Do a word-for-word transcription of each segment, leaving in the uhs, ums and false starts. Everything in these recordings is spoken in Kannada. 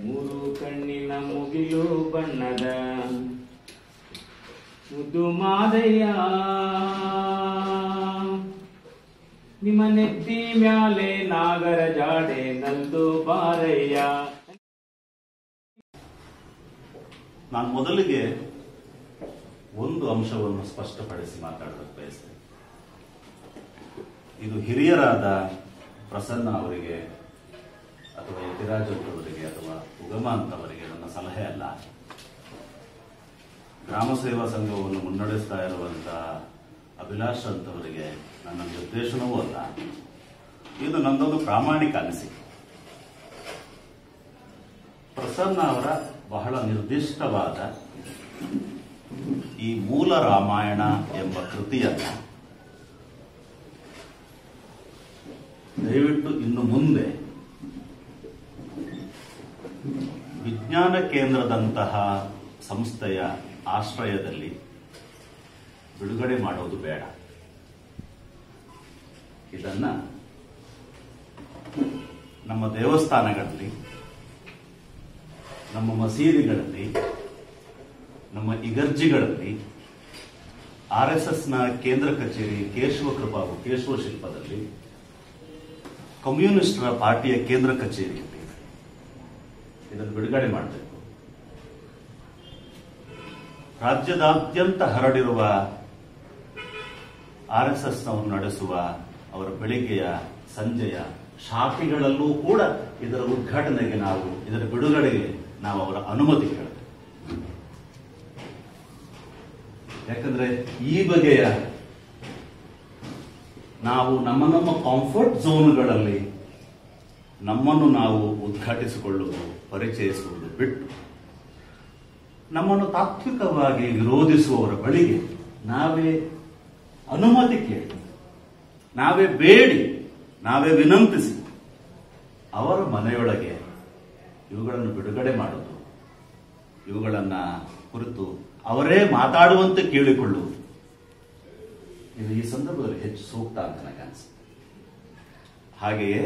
ಮೂರು ಕಣ್ಣಿನ ಮುಗಿಲು ಬಣ್ಣದ ಮುದ್ದು ಮಾದಯ್ಯ, ನಿಮ್ಮ ನೆತ್ತಿ ಮ್ಯಾಲೆ ನಾಗರ ಜಾಡೆ ನಂದು ಬಾರಯ್ಯ. ನಾನು ಮೊದಲಿಗೆ ಒಂದು ಅಂಶವನ್ನು ಸ್ಪಷ್ಟಪಡಿಸಿ ಮಾತಾಡೋದಕ್ಕೆ ಬಯಸ್ತೇನೆ. ಇದು ಹಿರಿಯರಾದ ಪ್ರಸನ್ನ ಅವರಿಗೆ ಅಥವಾ ಯತಿರಾಜ್ ಅವರಿಗೆ ಅಥವಾ ಉಗಮ ಅಂತವರಿಗೆ ನನ್ನ ಸಲಹೆ ಅಲ್ಲ. ಗ್ರಾಮ ಸೇವಾ ಸಂಘವನ್ನು ಮುನ್ನಡೆಸ್ತಾ ಇರುವಂತ ಅಭಿಲಾಷ್ ಅಂತವರಿಗೆ ನನ್ನ ನಿರ್ದೇಶನವೂ ಅಲ್ಲ. ಇದು ನನ್ನದೊಂದು ಪ್ರಾಮಾಣಿಕ ಅನಿಸಿಕೆ. ಪ್ರಸನ್ನ ಅವರ ಬಹಳ ನಿರ್ದಿಷ್ಟವಾದ ಈ ಮೂಲ ರಾಮಾಯಣ ಎಂಬ ಕೃತಿಯನ್ನ ದಯವಿಟ್ಟು ಇನ್ನು ಮುಂದೆ ವಿಜ್ಞಾನ ಕೇಂದ್ರದಂತಹ ಸಂಸ್ಥೆಯ ಆಶ್ರಯದಲ್ಲಿ ಬಿಡುಗಡೆ ಮಾಡೋದು ಬೇಡ. ಇದನ್ನ ನಮ್ಮ ದೇವಸ್ಥಾನಗಳಲ್ಲಿ, ನಮ್ಮ ಮಸೀದಿಗಳಲ್ಲಿ, ನಮ್ಮ ಇಗರ್ಜಿಗಳಲ್ಲಿ, ಆರ್ ಎಸ್ ಎಸ್ ನ ಕೇಂದ್ರ ಕಚೇರಿ ಕೇಶವ ಕೃಪಾ ಕೇಶವ ಶಿಲ್ಪದಲ್ಲಿ, ಕಮ್ಯುನಿಸ್ಟರ ಪಾರ್ಟಿಯ ಕೇಂದ್ರ ಕಚೇರಿಯಲ್ಲಿ ಇದನ್ನು ಬಿಡುಗಡೆ ಮಾಡಬೇಕು. ರಾಜ್ಯದಾದ್ಯಂತ ಹರಡಿರುವ ಆರ್ ಎಸ್ ಎಸ್ ನವರು ನಡೆಸುವ ಅವರ ಬೆಳಿಗ್ಗೆಯ ಸಂಜೆಯ ಶಾಖೆಗಳಲ್ಲೂ ಕೂಡ ಇದರ ಉದ್ಘಾಟನೆಗೆ ನಾವು, ಇದರ ಬಿಡುಗಡೆಗೆ ನಾವು ಅವರ ಅನುಮತಿ ಕೇಳಬೇಕು. ಯಾಕಂದ್ರೆ ಈ ಬಗೆಯ ನಾವು ನಮ್ಮ ನಮ್ಮ ಕಾಂಫರ್ಟ್ ಝೋನ್ಗಳಲ್ಲಿ ನಮ್ಮನ್ನು ನಾವು ಉದ್ಘಾಟಿಸಿಕೊಳ್ಳುವುದು, ಪರಿಚಯಿಸುವುದು ಬಿಟ್ಟು ನಮ್ಮನ್ನು ತಾತ್ವಿಕವಾಗಿ ವಿರೋಧಿಸುವವರ ಬಳಿಗೆ ನಾವೇ ಅನುಮತಿ ಕೇಳಿ, ನಾವೇ ಬೇಡಿ, ನಾವೇ ವಿನಂತಿಸಿ ಅವರ ಮನೆಯೊಳಗೆ ಇವುಗಳನ್ನು ಬಿಡುಗಡೆ ಮಾಡುವುದು, ಇವುಗಳನ್ನ ಕುರಿತು ಅವರೇ ಮಾತಾಡುವಂತೆ ಕೇಳಿಕೊಳ್ಳುವುದು, ಇದು ಈ ಸಂದರ್ಭದಲ್ಲಿ ಹೆಚ್ಚು ಸೂಕ್ತ ಅಂತ ನನಗೆ ಅನಿಸುತ್ತೆ. ಹಾಗೆಯೇ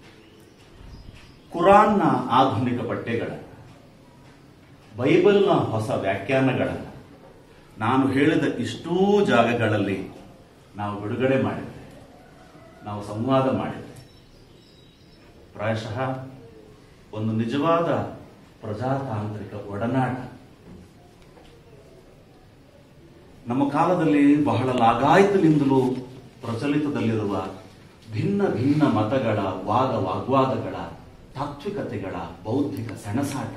ಕುರಾನ್ನ ಆಧುನಿಕ ಪಠ್ಯಗಳ, ಬೈಬಲ್ನ ಹೊಸ ವ್ಯಾಖ್ಯಾನಗಳನ್ನು ನಾನು ಹೇಳಿದ ಇಷ್ಟೂ ಜಾಗಗಳಲ್ಲಿ ನಾವು ಬಿಡುಗಡೆ ಮಾಡಿದ್ದೆ, ನಾವು ಸಂವಾದ ಮಾಡಿದ್ದೆ. ಪ್ರಾಯಶಃ ಒಂದು ನಿಜವಾದ ಪ್ರಜಾತಾಂತ್ರಿಕ ಒಡನಾಟ ನಮ್ಮ ಕಾಲದಲ್ಲಿ ಬಹಳ ಲಾಗಾಯತಿನಿಂದಲೂ ಪ್ರಚಲಿತದಲ್ಲಿರುವ ಭಿನ್ನ ಭಿನ್ನ ಮತಗಳ ವಾದ ವಾಗ್ವಾದಗಳ, ತಾತ್ವಿಕತೆಗಳ ಬೌದ್ಧಿಕ ಸೆಣಸಾಟ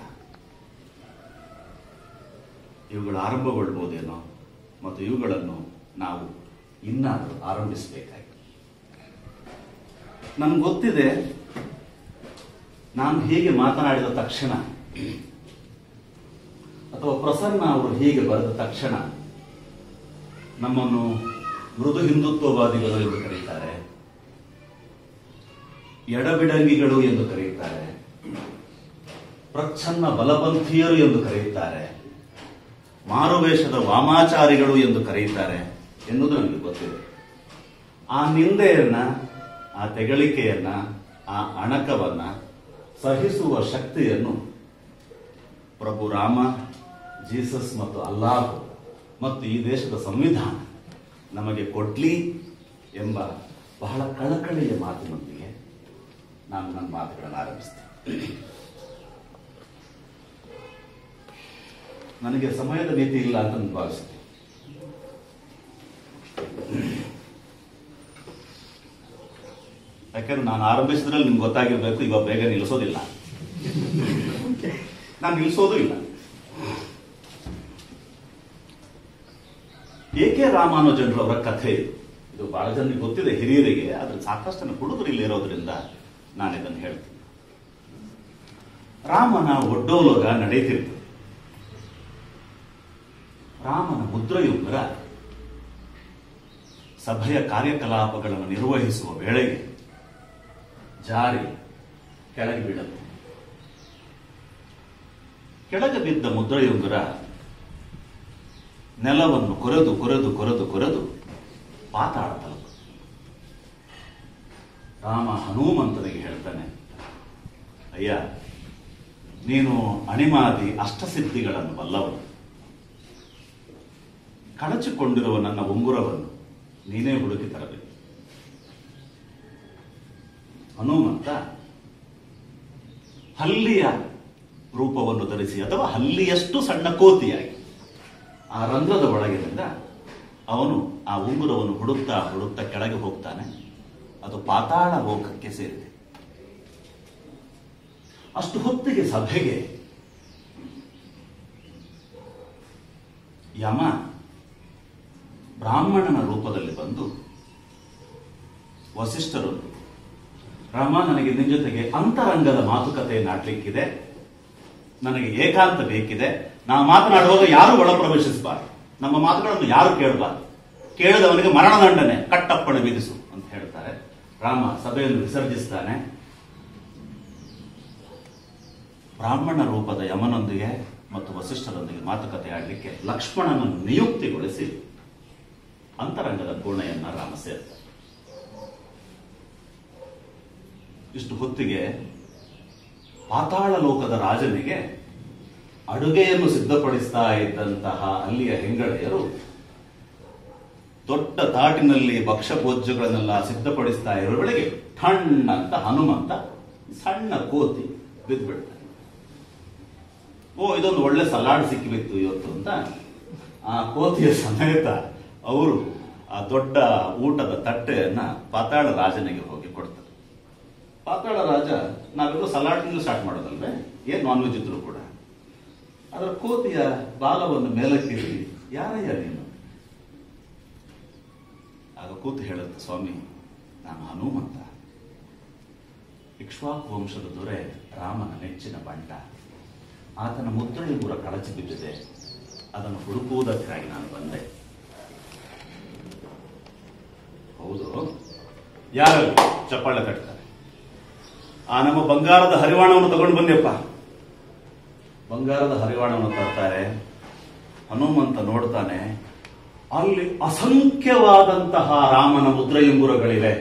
ಇವುಗಳು ಆರಂಭಗೊಳ್ಬಹುದೇನೋ ಮತ್ತು ಇವುಗಳನ್ನು ನಾವು ಇನ್ನಾದರೂ ಆರಂಭಿಸಬೇಕಾಗಿದೆ. ನನ್ಗೆ ಗೊತ್ತಿದೆ, ನಾನು ಹೀಗೆ ಮಾತನಾಡಿದ ತಕ್ಷಣ ಅಥವಾ ಪ್ರಸನ್ನ ಅವರು ಹೀಗೆ ಬರೆದ ತಕ್ಷಣ ನಮ್ಮನ್ನು ಮೃದು ಹಿಂದುತ್ವವಾದಿಗಳು ಎಂದು ಕರೆಯುತ್ತಾರೆ, ಎಡಬಿಡಂಗಿಗಳು ಎಂದು ಕರೆಯುತ್ತಾರೆ, ಪ್ರಚ್ಛನ್ನ ಬಲಪಂಥೀಯರು ಎಂದು ಕರೆಯುತ್ತಾರೆ, ಮಾರುವೇಷದ ವಾಮಾಚಾರಿಗಳು ಎಂದು ಕರೆಯುತ್ತಾರೆ ಎನ್ನುವುದು ನನಗೆ ಗೊತ್ತಿದೆ. ಆ ನಿಂದೆಯನ್ನ, ಆ ತೆಗಳಿಕೆಯನ್ನ, ಆ ಅಣಕವನ್ನ ಸಹಿಸುವ ಶಕ್ತಿಯನ್ನು ಪ್ರಭು ರಾಮ, ಜೀಸಸ್ ಮತ್ತು ಅಲ್ಲಾಹ್ ಮತ್ತು ಈ ದೇಶದ ಸಂವಿಧಾನ ನಮಗೆ ಕೊಡ್ಲಿ ಎಂಬ ಬಹಳ ಕಳಕಳಿಯ ಮಾತಿನೊಂದಿಗೆ ನಾನು ನನ್ನ ಮಾತುಗಳನ್ನು ಆರಂಭಿಸ್ತೇನೆ. ನನಗೆ ಸಮಯದ ಮಿತಿ ಇಲ್ಲ ಅಂತ ನಾನು ಭಾವಿಸ್ತೇನೆ. ಯಾಕಂದ್ರೆ ನಾನು ಆರಂಭಿಸಿದ್ರಲ್ಲಿ ನಿಮ್ಗೆ ಗೊತ್ತಾಗಿರ್ಬೇಕು, ಇವಾಗ ಬೇಗ ನಿಲ್ಲಿಸೋದಿಲ್ಲ, ನಾನು ನಿಲ್ಲಿಸೋದು ಇಲ್ಲ. ಎ ಕೆ ರಾಮಾನುಜನ್ರವರ ಕಥೆ ಇದು. ಇದು ಬಹಳ ಜನರಿಗೆ ಗೊತ್ತಿದೆ, ಹಿರಿಯರಿಗೆ. ಆದ್ರೆ ಸಾಕಷ್ಟು ಹುಡುಗರು ಇಲ್ಲಿ ಇರೋದ್ರಿಂದ ನಾನು ಇದನ್ನು ಹೇಳ್ತೀನಿ. ರಾಮನ ಒಡ್ಡೋಲಗ ನಡೆಯುತ್ತಿರ್ತದೆ. ರಾಮನ ಮುದ್ರೆಯುಂಗರ ಸಭೆಯ ಕಾರ್ಯಕಲಾಪಗಳನ್ನು ನಿರ್ವಹಿಸುವ ವೇಳೆಗೆ ಜಾರಿ ಕೆಳಗೆ ಬೀಳುತ್ತೆ. ಕೆಳಗೆ ಬಿದ್ದ ಮುದ್ರೆಯುಂಗರ ನೆಲವನ್ನು ಕೊರೆದು ಕೊರೆದು ಕೊರೆದು ಕೊರೆದು ಪಾತಾಳ ತಲುಪ. ರಾಮ ಹನುಮಂತನಿಗೆ ಹೇಳ್ತಾನೆ, ಅಯ್ಯ, ನೀನು ಅಣಿಮಾದಿ ಅಷ್ಟಸಿದ್ಧಿಗಳನ್ನು ಬಲ್ಲವನು. ಕಳಚಿಕೊಂಡಿರುವ ನನ್ನ ಉಂಗುರವನ್ನು ನೀನೇ ಹುಡುಕಿ ತರಬೇಕು. ಹನುಮಂತ ಹಲ್ಲಿಯ ರೂಪವನ್ನು ಧರಿಸಿ ಅಥವಾ ಹಲ್ಲಿಯಷ್ಟು ಸಣ್ಣ ಕೋತಿಯಾಗಿ ಆ ರಂಧ್ರದ ಒಳಗಿನಿಂದ ಅವನು ಆ ಉಂಗುರವನ್ನು ಹುಡುಕ್ತಾ ಹುಡುಕ್ತಾ ಕೆಳಗೆ ಹೋಗ್ತಾನೆ. ಅದು ಪಾತಾಳ ಲೋಕಕ್ಕೆ ಸೇರಿದೆ. ಅಷ್ಟು ಹೊತ್ತಿಗೆ ಸಭೆಗೆ ಯಮ ಬ್ರಾಹ್ಮಣನ ರೂಪದಲ್ಲಿ ಬಂದು ವಸಿಷ್ಠರೊಂದು, ರಾಮ, ನನಗೆ ನಿನ್ನ ಜೊತೆಗೆ ಅಂತರಂಗದ ಮಾತುಕತೆಯನ್ನು ಆಡ್ಲಿಕ್ಕಿದೆ, ನನಗೆ ಏಕಾಂತ ಬೇಕಿದೆ. ನಾವು ಮಾತನಾಡುವಾಗ ಯಾರು ಒಳ ಪ್ರವೇಶಿಸಬಾರ್ದು, ನಮ್ಮ ಮಾತುಗಳನ್ನು ಯಾರು ಕೇಳಬಾರ್ದು, ಕೇಳಿದವನಿಗೆ ಮರಣದಂಡನೆ ಕಟ್ಟಪ್ಪಣೆ ವಿಧಿಸು ಅಂತ ಹೇಳ್ತಾರೆ. ರಾಮ ಸಭೆಯನ್ನು ವಿಸರ್ಜಿಸ್ತಾನೆ. ಬ್ರಾಹ್ಮಣ ರೂಪದ ಯಮನೊಂದಿಗೆ ಮತ್ತು ವಸಿಷ್ಠರೊಂದಿಗೆ ಮಾತುಕತೆ ಆಡಲಿಕ್ಕೆ ಲಕ್ಷ್ಮಣನನ್ನು ನಿಯುಕ್ತಿಗೊಳಿಸಿ ಅಂತರಂಗದ ಕೋಣೆಯನ್ನ ರಾಮ ಸೇರ್ತಾರೆ. ಇಷ್ಟು ಹೊತ್ತಿಗೆ ಪಾತಾಳ ಲೋಕದ ರಾಜನಿಗೆ ಅಡುಗೆಯನ್ನು ಸಿದ್ಧಪಡಿಸ್ತಾ ಇದ್ದಂತಹ ಅಲ್ಲಿಯ ಹೆಂಗಳೆಯರು ದೊಡ್ಡ ತಾಟಿನಲ್ಲಿ ಭಕ್ಷ್ಯ ಭೋಜ್ಯಗಳನ್ನೆಲ್ಲ ಸಿದ್ಧಪಡಿಸ್ತಾ ಇರೋ ವೇಳೆಗೆ ಠಣ್ಣ ಅಂತ ಹನುಮಂತ ಸಣ್ಣ ಕೋತಿ ಬಿದ್ದುಬಿಡ್ತಾನೆ. ಓ, ಇದೊಂದು ಒಳ್ಳೆ ಸಲಾಡ್ ಸಿಕ್ಕಿಬಿತ್ತು ಇವತ್ತು ಅಂತ ಆ ಕೋತಿಯ ಸಮೇತ ಅವರು ಆ ದೊಡ್ಡ ಊಟದ ತಟ್ಟೆಯನ್ನ ಪಾತಾಳ ರಾಜನಿಗೆ ಹೋಗಿ ಕೊಡ್ತಾರೆ. ಪಾತಾಳ ರಾಜ, ನಾವೆಲ್ಲರೂ ಸಲಾಡ್ನಿಂದ ಸ್ಟಾರ್ಟ್ ಮಾಡೋದಲ್ವೇ, ಏನ್ ನಾನ್ ವೆಜ್ ಇದ್ರು ಕೂಡ, ಅದರ ಕೋತಿಯ ಬಾಲವನ್ನು ಮೇಲಕ್ಕಿರಿ, ಯಾರಯ್ಯ ನೀನು? ಆಗ ಕೂತು ಹೇಳುತ್ತೆ, ಸ್ವಾಮಿ, ನಾನು ಹನುಮಂತ, ಇಕ್ಷ್ವಾಕು ವಂಶದ ದೊರೆ ರಾಮನ ನೆಚ್ಚಿನ ಬಂಟ. ಆತನ ಮುದ್ರೆಯುಂಗುರ ಕಳಚಿ ಬಿದ್ದಿದೆ, ಅದನ್ನು ಹುಡುಕುವುದಕ್ಕಾಗಿ ನಾನು ಬಂದೆ. ಹೌದು, ಯಾರು? ಚಪ್ಪಾಳೆ ತಟ್ತಾರೆ. ಆ ನಮ್ಮ ಬಂಗಾರದ ಹರಿವಾಣವನ್ನು ತಗೊಂಡು ಬಂದೆಪ್ಪ. ಬಂಗಾರದ ಹರಿವಾಣವನ್ನು ತರ್ತಾರೆ. ಹನುಮಂತ ನೋಡ್ತಾನೆ, ಅಲ್ಲಿ ಅಸಂಖ್ಯವಾದಂತಹ ರಾಮನ ಮುದ್ರೆಯುಂಗುರಗಳಿವೆ.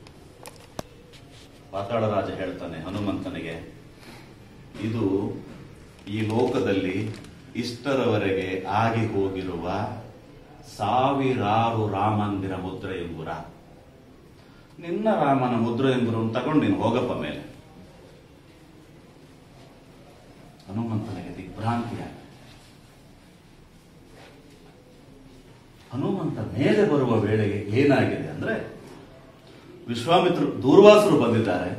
ಪಾತಾಳ ರಾಜ ಹೇಳ್ತಾನೆ ಹನುಮಂತನಿಗೆ, ಇದು ಈ ಲೋಕದಲ್ಲಿ ಇಷ್ಟರವರೆಗೆ ಆಗಿ ಹೋಗಿರುವ ಸಾವಿರಾರು ರಾಮಂದಿರ ಮುದ್ರೆಯುಂಗುರ. ನಿನ್ನ ರಾಮನ ಮುದ್ರೆಯುಂಗುರವನ್ನು ತಗೊಂಡು ನೀನು ಹೋಗಪ್ಪ ಮೇಲೆ. ಹನುಮಂತನಿಗೆ ದಿಗ್ಭ್ರಾಂತಿಯಾಗ ಹನುಮಂತ ಮೇಲೆ ಬರುವ ವೇಳೆಗೆ ಏನಾಗಿದೆ ಅಂದ್ರೆ, ವಿಶ್ವಾಮಿತ್ರರು ದೂರ್ವಾಸರು ಬಂದಿದ್ದಾರೆ.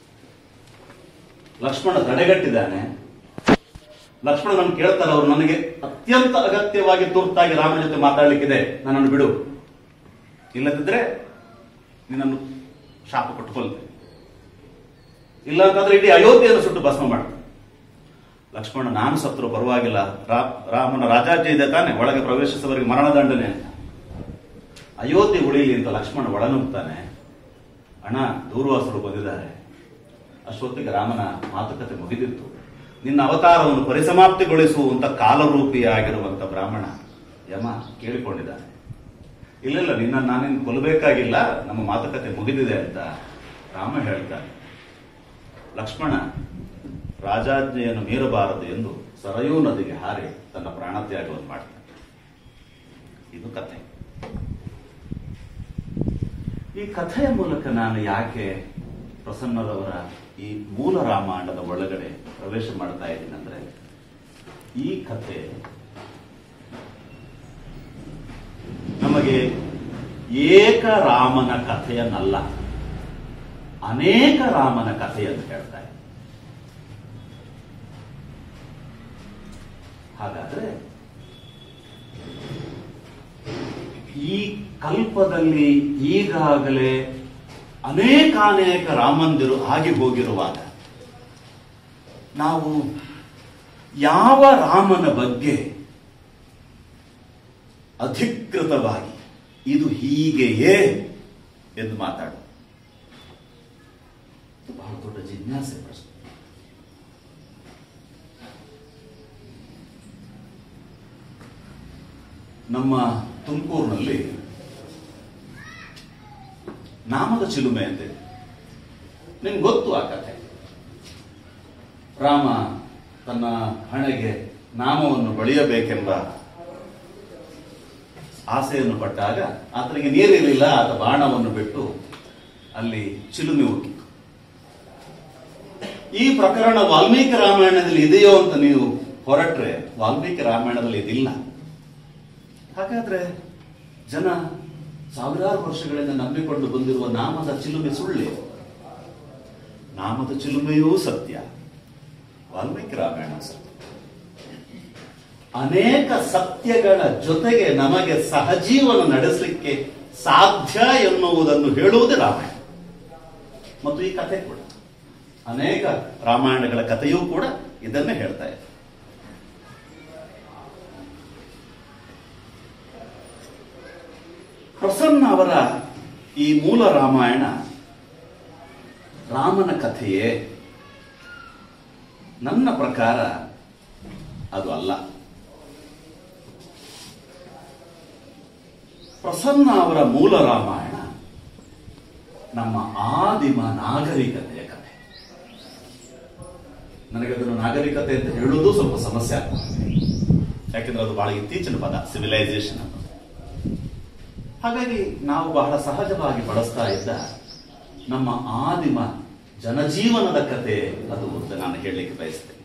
ಲಕ್ಷ್ಮಣ ತಡೆಗಟ್ಟಿದ್ದಾನೆ. ಲಕ್ಷ್ಮಣ ನನ್ಗೆ ಕೇಳ್ತಾರೆ, ಅವರು ನನಗೆ ಅತ್ಯಂತ ಅಗತ್ಯವಾಗಿ ತುರ್ತಾಗಿ ರಾಮನ ಜೊತೆ ಮಾತಾಡ್ಲಿಕ್ಕಿದೆ, ನನ್ನನ್ನು ಬಿಡು, ಇಲ್ಲದಿದ್ರೆ ನಿನ್ನನ್ನು ಶಾಪ ಕೊಟ್ಟುಕೊಳ್ತೆ, ಇಲ್ಲ ಅಂತಂದ್ರೆ ಇಡೀ ಅಯೋಧ್ಯೆಯನ್ನು ಸುಟ್ಟು ಭಸ್ಮ ಮಾಡ್ತಾರೆ. ಲಕ್ಷ್ಮಣ, ನಾನು ಸತ್ರು ಪರವಾಗಿಲ್ಲ, ರಾಮನ ರಾಜಾಜ್ಞೆ ಇದೆ ತಾನೆ, ಒಳಗೆ ಪ್ರವೇಶಿಸುವವರಿಗೆ ಮರಣದಂಡನೆ ಅಂತ. ಅಯೋಧ್ಯೆ ಉಳಿಲಿ ಅಂತ ಲಕ್ಷ್ಮಣ ಒಳನುಗ್ತಾನೆ. ಅಣ್ಣ, ದೂರ್ವಾಸರು ಬಂದಿದ್ದಾರೆ. ಅಷ್ಟೊತ್ತಿಗೆ ರಾಮನ ಮಾತುಕತೆ ಮುಗಿದಿತ್ತು. ನಿನ್ನ ಅವತಾರವನ್ನು ಪರಿಸಮಾಪ್ತಿಗೊಳಿಸುವಂತ ಕಾಲರೂಪಿಯಾಗಿರುವಂತ ಬ್ರಾಹ್ಮಣ ಯಮ ಕೇಳಿಕೊಂಡಿದ್ದಾನೆ. ಇಲ್ಲ, ನಿನ್ನ ನಾನಿನ್ ಕೊಲ್ಲಬೇಕಾಗಿಲ್ಲ, ನಮ್ಮ ಮಾತುಕತೆ ಮುಗಿದಿದೆ ಅಂತ ರಾಮ ಹೇಳ್ತಾನೆ. ಲಕ್ಷ್ಮಣ ರಾಜಾಜ್ಞೆಯನ್ನು ಮೀರಬಾರದು ಎಂದು ಸರಯೂ ನದಿಗೆ ಹಾರಿ ತನ್ನ ಪ್ರಾಣತ್ಯಾಗವನ್ನು ಮಾಡ್ತಾನೆ. ಇದು ಕಥೆ. ಈ ಕಥೆಯ ಮೂಲಕ ನಾನು ಯಾಕೆ ಪ್ರಸನ್ನರವರ ಈ ಮೂಲ ರಾಮಾಯಣದ ಒಳಗಡೆ ಪ್ರವೇಶ ಮಾಡ್ತಾ ಇದ್ದೀನಿ ಅಂದ್ರೆ, ಈ ಕಥೆ ನಮಗೆ ಏಕ ರಾಮನ ಕಥೆಯನ್ನಲ್ಲ, ಅನೇಕ ರಾಮನ ಕಥೆಯನ್ನು ಹೇಳ್ತಾ ಇದೆ. ಹಾಗಾದ್ರೆ ಈ ಕಲ್ಪದಲ್ಲಿ ಈಗಾಗಲೇ ಅನೇಕಾನೇಕ ರಾಮಂದಿರು ಆಗಿ ಹೋಗಿರುವಾಗ ನಾವು ಯಾವ ರಾಮನ ಬಗ್ಗೆ ಅಧಿಕೃತವಾಗಿ ಇದು ಹೀಗೆಯೇ ಎಂದು ಮಾತಾಡು, ಬಹಳ ದೊಡ್ಡ ಜಿಜ್ಞಾಸೆ ಪ್ರಶ್ನೆ. ನಮ್ಮ ತುಮಕೂರಿನಲ್ಲಿ ನಾಮದ ಚಿಲುಮೆ ಅಂತಿದೆ. ನಿಮ್ಗೆ ಗೊತ್ತು ಆ ಕಥೆ. ರಾಮ ತನ್ನ ಹಣೆಗೆ ನಾಮವನ್ನು ಬಳಿಯಬೇಕೆಂಬ ಆಸೆಯನ್ನು ಪಟ್ಟಾಗ ಆತನಿಗೆ ನೀರಿರಲಿಲ್ಲ. ಆತ ಬಾಣವನ್ನು ಬಿಟ್ಟು ಅಲ್ಲಿ ಚಿಲುಮೆ ಹುಟ್ಟಿತು. ಈ ಪ್ರಕರಣ ವಾಲ್ಮೀಕಿ ರಾಮಾಯಣದಲ್ಲಿ ಇದೆಯೋ ಅಂತ ನೀವು ಹೊರಟ್ರೆ ವಾಲ್ಮೀಕಿ ರಾಮಾಯಣದಲ್ಲಿ ಇದಿಲ್ಲ. ಹಾಗಾದ್ರೆ ಜನ ಸಾವಿರಾರು ವರ್ಷಗಳಿಂದ ನಂಬಿಕೊಂಡು ಬಂದಿರುವ ನಾಮದ ಚಿಲುಮೆ ಸುಳ್ಳೆ? ನಾಮದ ಚಿಲುಮೆಯೂ ಸತ್ಯ, ವಾಲ್ಮೀಕಿ ರಾಮಾಯಣ ಸತ್ಯ. ಅನೇಕ ಸತ್ಯಗಳ ಜೊತೆಗೆ ನಮಗೆ ಸಹಜೀವನ ನಡೆಸಲಿಕ್ಕೆ ಸಾಧ್ಯ ಎನ್ನುವುದನ್ನು ಹೇಳುವುದೇ ರಾಮಾಯಣ. ಮತ್ತು ಈ ಕಥೆ ಕೂಡ ಅನೇಕ ರಾಮಾಯಣಗಳ ಕಥೆಯೂ ಕೂಡ ಇದನ್ನೇ ಹೇಳ್ತಾ ಇದೆ. ಪ್ರಸನ್ನ ಅವರ ಈ ಮೂಲ ರಾಮಾಯಣ ರಾಮನ ಕಥೆಯೇ? ನನ್ನ ಪ್ರಕಾರ ಅದು ಅಲ್ಲ. ಪ್ರಸನ್ನ ಅವರ ಮೂಲ ರಾಮಾಯಣ ನಮ್ಮ ಆದಿಮ ನಾಗರಿಕತೆಯ ಕಥೆ. ನನಗದನ್ನು ನಾಗರಿಕತೆ ಅಂತ ಹೇಳುವುದು ಸ್ವಲ್ಪ ಸಮಸ್ಯೆ ಆಗ್ತದೆ, ಯಾಕೆಂದ್ರೆ ಅದು ಬಹಳ ಇತ್ತೀಚಿನ ಪದ, ಸಿವಿಲೈಸೇಷನ್ ಅಂತ. ಹಾಗಾಗಿ ನಾವು ಬಹಳ ಸಹಜವಾಗಿ ಬಳಸ್ತಾ ಇದ್ದ ನಮ್ಮ ಆದಿಮ ಜನಜೀವನದ ಕತೆ ಅದು ಅಂತ ನಾನು ಹೇಳಲಿಕ್ಕೆ ಬಯಸ್ತೇನೆ.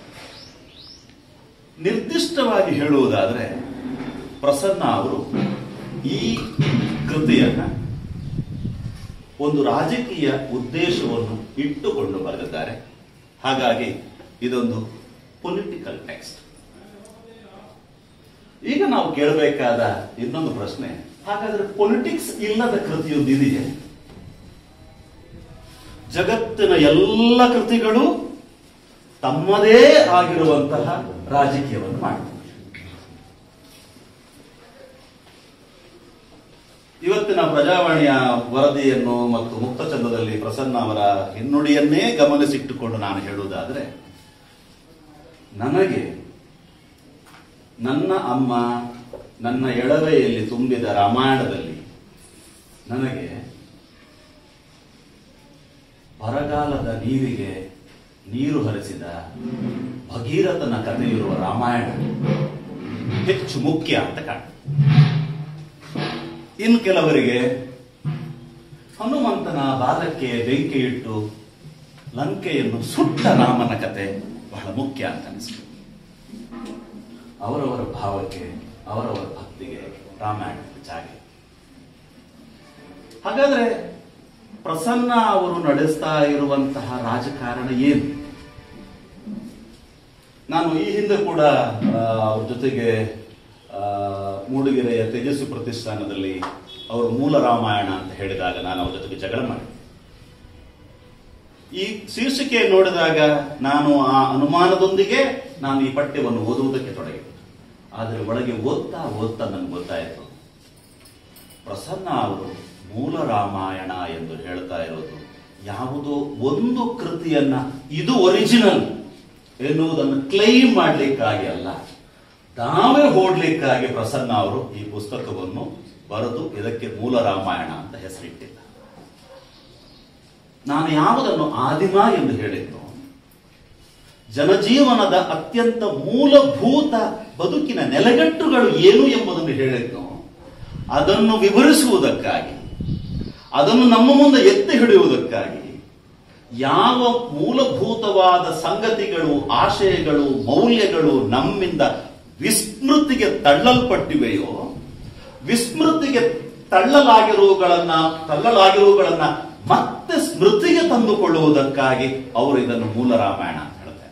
ನಿರ್ದಿಷ್ಟವಾಗಿ ಹೇಳುವುದಾದ್ರೆ ಪ್ರಸನ್ನ ಅವರು ಈ ಕೃತಿಯನ್ನ ಒಂದು ರಾಜಕೀಯ ಉದ್ದೇಶವನ್ನು ಇಟ್ಟುಕೊಂಡು ಬರೆದಿದ್ದಾರೆ. ಹಾಗಾಗಿ ಇದೊಂದು ಪೊಲಿಟಿಕಲ್ ಟೆಕ್ಸ್ಟ್. ಈಗ ನಾವು ಕೇಳಬೇಕಾದ ಇನ್ನೊಂದು ಪ್ರಶ್ನೆ, ಹಾಗಾದ್ರೆ ಪೊಲಿಟಿಕ್ಸ್ ಇಲ್ಲದ ಕೃತಿಯೊಂದು ಇದೆಯೇ? ಜಗತ್ತಿನ ಎಲ್ಲ ಕೃತಿಗಳು ತಮ್ಮದೇ ಆಗಿರುವಂತಹ ರಾಜಕೀಯವನ್ನು ಮಾಡ್ತವೆ. ಇವತ್ತಿನ ಪ್ರಜಾವಾಣಿಯ ವರದಿಯನ್ನು ಮತ್ತು ಮುಕ್ತಚಂದದಲ್ಲಿ ಪ್ರಸನ್ನ ಅವರ ಹಿನ್ನುಡಿಯನ್ನೇ ಗಮನಿಸಿಟ್ಟುಕೊಂಡು ನಾನು ಹೇಳುವುದಾದ್ರೆ, ನನಗೆ ನನ್ನ ಅಮ್ಮ ನನ್ನ ಎಳವೆಯಲ್ಲಿ ತುಂಬಿದ ರಾಮಾಯಣದಲ್ಲಿ ನನಗೆ ಬರಗಾಲದ ನೀರಿಗೆ ನೀರು ಹರಿಸಿದ ಭಗೀರಥನ ಕಥೆಯಿರುವ ರಾಮಾಯಣ ಹೆಚ್ಚು ಮುಖ್ಯ ಅಂತ ಕಾಣ್ತದೆ. ಇನ್ನು ಕೆಲವರಿಗೆ ಹನುಮಂತನ ಬಾಲಕ್ಕೆ ಬೆಂಕಿ ಇಟ್ಟು ಲಂಕೆಯನ್ನು ಸುಟ್ಟ ರಾಮನ ಕತೆ ಬಹಳ ಮುಖ್ಯ ಅಂತ ಅನಿಸ್ತದೆ. ಅವರವರ ಭಾವಕ್ಕೆ, ಅವರವರ ಭಕ್ತಿಗೆ ರಾಮಾಯಣ ಜಾಗೆ. ಹಾಗಾದ್ರೆ ಪ್ರಸನ್ನ ಅವರು ನಡೆಸ್ತಾ ಇರುವಂತಹ ರಾಜಕಾರಣ ಏನು? ನಾನು ಈ ಹಿಂದೆ ಕೂಡ ಅವ್ರ ಜೊತೆಗೆ ಮೂಡಿಗೆರೆಯ ತೇಜಸ್ವಿ ಪ್ರತಿಷ್ಠಾನದಲ್ಲಿ ಅವರು ಮೂಲ ರಾಮಾಯಣ ಅಂತ ಹೇಳಿದಾಗ ನಾನು ಅವ್ರ ಜೊತೆಗೆ ಜಗಳ ಮಾಡಿದೆ. ಈ ಶೀರ್ಷಿಕೆ ನೋಡಿದಾಗ ನಾನು ಆ ಅನುಮಾನದೊಂದಿಗೆ ನಾನು ಈ ಪಠ್ಯವನ್ನು ಓದುವುದಕ್ಕೆ ತೊಡಗಿದೆ. ಆದರೆ ಒಳಗೆ ಓದ್ತಾ ಓದ್ತಾ ನನಗೆ ಗೊತ್ತಾಯಿತು, ಪ್ರಸನ್ನ ಅವರು ಮೂಲ ರಾಮಾಯಣ ಎಂದು ಹೇಳ್ತಾ ಇರೋದು ಯಾವುದೋ ಒಂದು ಕೃತಿಯನ್ನ ಇದು ಒರಿಜಿನಲ್ ಎನ್ನುವುದನ್ನು ಕ್ಲೈಮ್ ಮಾಡಲಿಕ್ಕಾಗಿ ಅಲ್ಲ, ತಾವೇ ಓಡ್ಲಿಕ್ಕಾಗಿ ಪ್ರಸನ್ನ ಅವರು ಈ ಪುಸ್ತಕವನ್ನು ಬರೆದು ಇದಕ್ಕೆ ಮೂಲ ರಾಮಾಯಣ ಅಂತ ಹೆಸರಿಟ್ಟಿದ್ದ. ನಾನು ಯಾವುದನ್ನು ಆದಿಮ ಎಂದು ಹೇಳಿದ್ದು, ಜನಜೀವನದ ಅತ್ಯಂತ ಮೂಲಭೂತ ಬದುಕಿನ ನೆಲೆಗಟ್ಟುಗಳು ಏನು ಎಂಬುದನ್ನು ಹೇಳಿದ್ದು, ಅದನ್ನು ವಿವರಿಸುವುದಕ್ಕಾಗಿ, ಅದನ್ನು ನಮ್ಮ ಮುಂದೆ ಎತ್ತಿ ಹಿಡಿಯುವುದಕ್ಕಾಗಿ ಯಾವ ಮೂಲಭೂತವಾದ ಸಂಗತಿಗಳು, ಆಶಯಗಳು, ಮೌಲ್ಯಗಳು ನಮ್ಮಿಂದ ವಿಸ್ಮೃತಿಗೆ ತಳ್ಳಲ್ಪಟ್ಟಿವೆಯೋ, ವಿಸ್ಮೃತಿಗೆ ತಳ್ಳಲಾಗಿರುವುಗಳನ್ನ ತಳ್ಳಲಾಗಿರುವುಗಳನ್ನ ಮತ್ತೆ ಸ್ಮೃತಿಗೆ ತಂದುಕೊಳ್ಳುವುದಕ್ಕಾಗಿ ಅವರು ಇದನ್ನು ಮೂಲ ರಾಮಾಯಣ ಅಂತ ಹೇಳ್ತಾರೆ.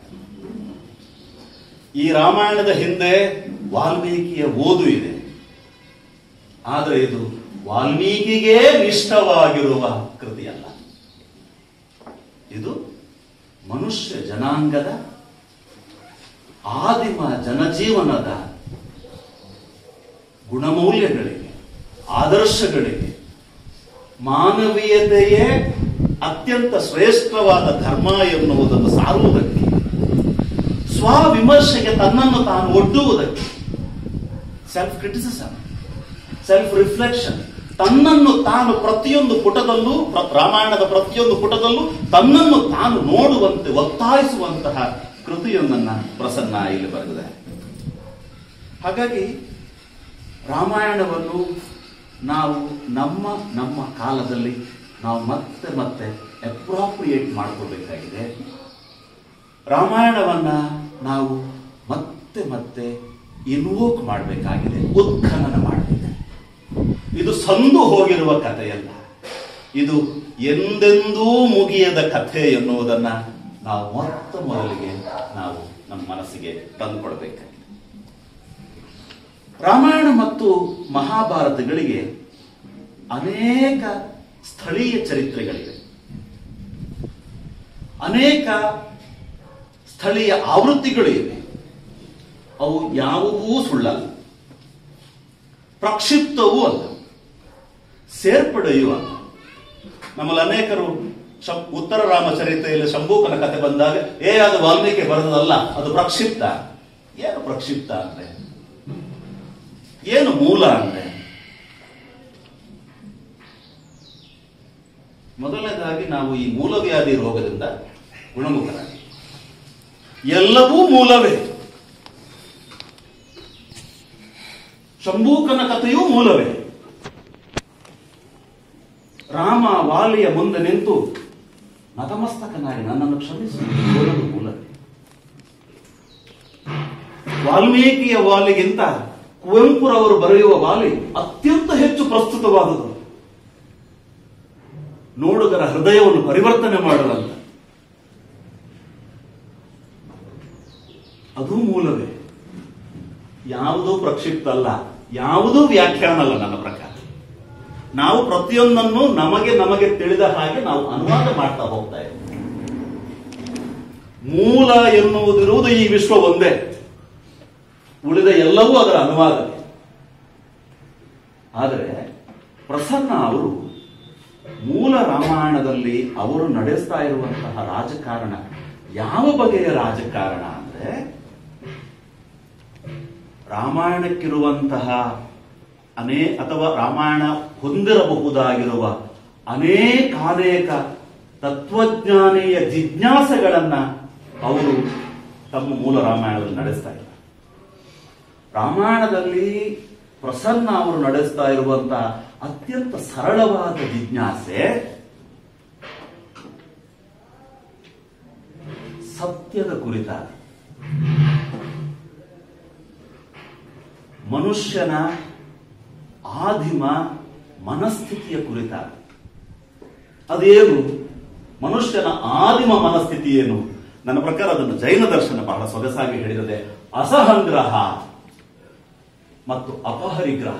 ಈ ರಾಮಾಯಣದ ಹಿಂದೆ ವಾಲ್ಮೀಕಿಯ ಓದು ಇದೆ, ಆದರೆ ಇದು ವಾಲ್ಮೀಕಿಗೆ ನಿಷ್ಠವಾಗಿರುವ ಕೃತಿಯಲ್ಲ. ಇದು ಮನುಷ್ಯ ಜನಾಂಗದ ಆದಿಮ ಜನಜೀವನದ ಗುಣಮೌಲ್ಯಗಳಿಗೆ, ಆದರ್ಶಗಳಿಗೆ, ಮಾನವೀಯತೆಯೇ ಅತ್ಯಂತ ಶ್ರೇಷ್ಠವಾದ ಧರ್ಮ ಎನ್ನುವುದನ್ನು ಸಾರುವುದಕ್ಕೆ, ಸ್ವವಿಮರ್ಶೆಗೆ ತನ್ನನ್ನು ತಾನು ಒಡ್ಡುವುದಕ್ಕೆ, ಸೆಲ್ಫ್ ಕ್ರಿಟಿಸಿಸಮ್, ಸೆಲ್ಫ್ ರಿಫ್ಲೆಕ್ಷನ್, ತನ್ನನ್ನು ತಾನು ಪ್ರತಿಯೊಂದು ಪುಟದಲ್ಲೂ, ರಾಮಾಯಣದ ಪ್ರತಿಯೊಂದು ಪುಟದಲ್ಲೂ ತನ್ನನ್ನು ತಾನು ನೋಡುವಂತೆ ಒತ್ತಾಯಿಸುವಂತಹ ಕೃತಿ ಕೃತಿಯೊಂದನ್ನ ಪ್ರಸನ್ನ ಇಲ್ಲಿ ಬರೆದಿದೆ. ಹಾಗಾಗಿ ರಾಮಾಯಣವನ್ನು ನಾವು ನಮ್ಮ ನಮ್ಮ ಕಾಲದಲ್ಲಿ ನಾವು ಮತ್ತೆ ಮತ್ತೆ ಅಪ್ರಾಪ್ರಿಯೇಟ್ ಮಾಡ್ಕೋಬೇಕಾಗಿದೆ. ರಾಮಾಯಣವನ್ನ ನಾವು ಮತ್ತೆ ಮತ್ತೆ ಇನ್ವೋಕ್ ಮಾಡಬೇಕಾಗಿದೆ, ಉತ್ಖನನ ಮಾಡಬೇಕು. ಇದು ಸಂದು ಹೋಗಿರುವ ಕಥೆಯಲ್ಲ, ಇದು ಎಂದೆಂದೂ ಮುಗಿಯದ ಕಥೆ ಎನ್ನುವುದನ್ನ ನಾವು ಮೊತ್ತ ಮೊದಲಿಗೆ ನಾವು ನಮ್ಮ ಮನಸ್ಸಿಗೆ ತಂದುಕೊಡ್ಬೇಕಾಗಿದೆ. ರಾಮಾಯಣ ಮತ್ತು ಮಹಾಭಾರತಗಳಿಗೆ ಅನೇಕ ಸ್ಥಳೀಯ ಚರಿತ್ರೆಗಳಿವೆ, ಅನೇಕ ಸ್ಥಳೀಯ ಆವೃತ್ತಿಗಳು ಇವೆ. ಅವು ಯಾವುವೂ ಸುಳ್ಳಲ್ಲ, ಪ್ರಕ್ಷಿಪ್ತವೂ ಅಲ್ಲ, ಸೇರ್ಪಡೆಯೂ ಅಲ್ಲ. ನಮ್ಮಲ್ಲಿ ಅನೇಕರು ಉತ್ತರ ರಾಮಚರಿತೆಯಲ್ಲಿ ಶಂಭೂಕನ ಕಥೆ ಬಂದಾಗ ಏ ಅದು ವಾಲ್ಮೀಕಿ ಬರೆದಲ್ಲ, ಅದು ಪ್ರಕ್ಷಿಪ್ತ. ಏನು ಪ್ರಕ್ಷಿಪ್ತ ಅಂದ್ರೆ ಏನು? ಮೂಲ ಅಂದ್ರೆ ಮೊದಲನೇದಾಗಿ ನಾವು ಈ ಮೂಲವ್ಯಾಧಿ ರೋಗದಿಂದ ಗುಣಮುಖರಾಗಿ ಎಲ್ಲವೂ ಮೂಲವೇ. ಶಂಭೂಕನ ಕಥೆಯೂ ಮೂಲವೇ. ರಾಮ ವಾಲಿಯ ಮುಂದೆ ನಿಂತು ನತಮಸ್ತಕನಾಗಿ ನನ್ನನ್ನು ಕ್ಷಮಿಸುವುದು ಮೂಲವೇ. ವಾಲ್ಮೀಕಿಯ ವಾಲಿಗಿಂತ ಕುವೆಂಪುರವರು ಬರೆಯುವ ವಾಲಿ ಅತ್ಯಂತ ಹೆಚ್ಚು ಪ್ರಸ್ತುತವಾದುದು, ನೋಡುಗರ ಹೃದಯವನ್ನು ಪರಿವರ್ತನೆ ಮಾಡುವಂತ. ಅದು ಮೂಲವೇ. ಯಾವುದೂ ಪ್ರಕ್ಷಿಪ್ತ ಅಲ್ಲ, ಯಾವುದೂ ವ್ಯಾಖ್ಯಾನ ಅಲ್ಲ. ನನ್ನ ಪ್ರಕಾರ ನಾವು ಪ್ರತಿಯೊಂದನ್ನು ನಮಗೆ ನಮಗೆ ತಿಳಿದ ಹಾಗೆ ನಾವು ಅನುವಾದ ಮಾಡ್ತಾ ಹೋಗ್ತಾ ಇದ್ದೇವೆ. ಮೂಲ ಎನ್ನುವುದಿರುವುದು ಈ ವಿಶ್ವ ಒಂದೇ, ಉಳಿದ ಎಲ್ಲವೂ ಅದರ ಅನುವಾದ. ಆದರೆ ಪ್ರಸನ್ನ ಅವರು ಮೂಲ ರಾಮಾಯಣದಲ್ಲಿ ಅವರು ನಡೆಸ್ತಾ ಇರುವಂತಹ ರಾಜಕಾರಣ ಯಾವ ಬಗೆಯ ರಾಜಕಾರಣ ಅಂದ್ರೆ, ರಾಮಾಯಣಕ್ಕಿರುವಂತಹ ಅನೇ ಅಥವಾ ರಾಮಾಯಣ ಹೊಂದಿರಬಹುದಾಗಿರುವ ಅನೇಕಾನೇಕ ತತ್ವಜ್ಞಾನೀಯ ಜಿಜ್ಞಾಸೆಗಳನ್ನ ಅವರು ತಮ್ಮ ಮೂಲ ರಾಮಾಯಣದಲ್ಲಿ ನಡೆಸ್ತಾ ಇದ್ದಾರೆ. ರಾಮಾಯಣದಲ್ಲಿ ಪ್ರಸನ್ನ ಅವರು ನಡೆಸ್ತಾ ಇರುವಂತಹ ಅತ್ಯಂತ ಸರಳವಾದ ಜಿಜ್ಞಾಸೆ ಸತ್ಯದ ಕುರಿತಾದ, ಮನುಷ್ಯನ ಆದಿಮ ಮನಸ್ಥಿತಿಯ ಕುರಿತಾದ. ಅದೇನು ಮನುಷ್ಯನ ಆದಿಮ ಮನಸ್ಥಿತಿ ಏನು? ನನ್ನ ಪ್ರಕಾರ ಅದನ್ನು ಜೈನ ದರ್ಶನ ಬಹಳ ಸೊಗಸಾಗಿ ಹೇಳಿದರೆ ಅಸಹಂಗ್ರಹ ಮತ್ತು ಅಪಹರಿಗ್ರಹ.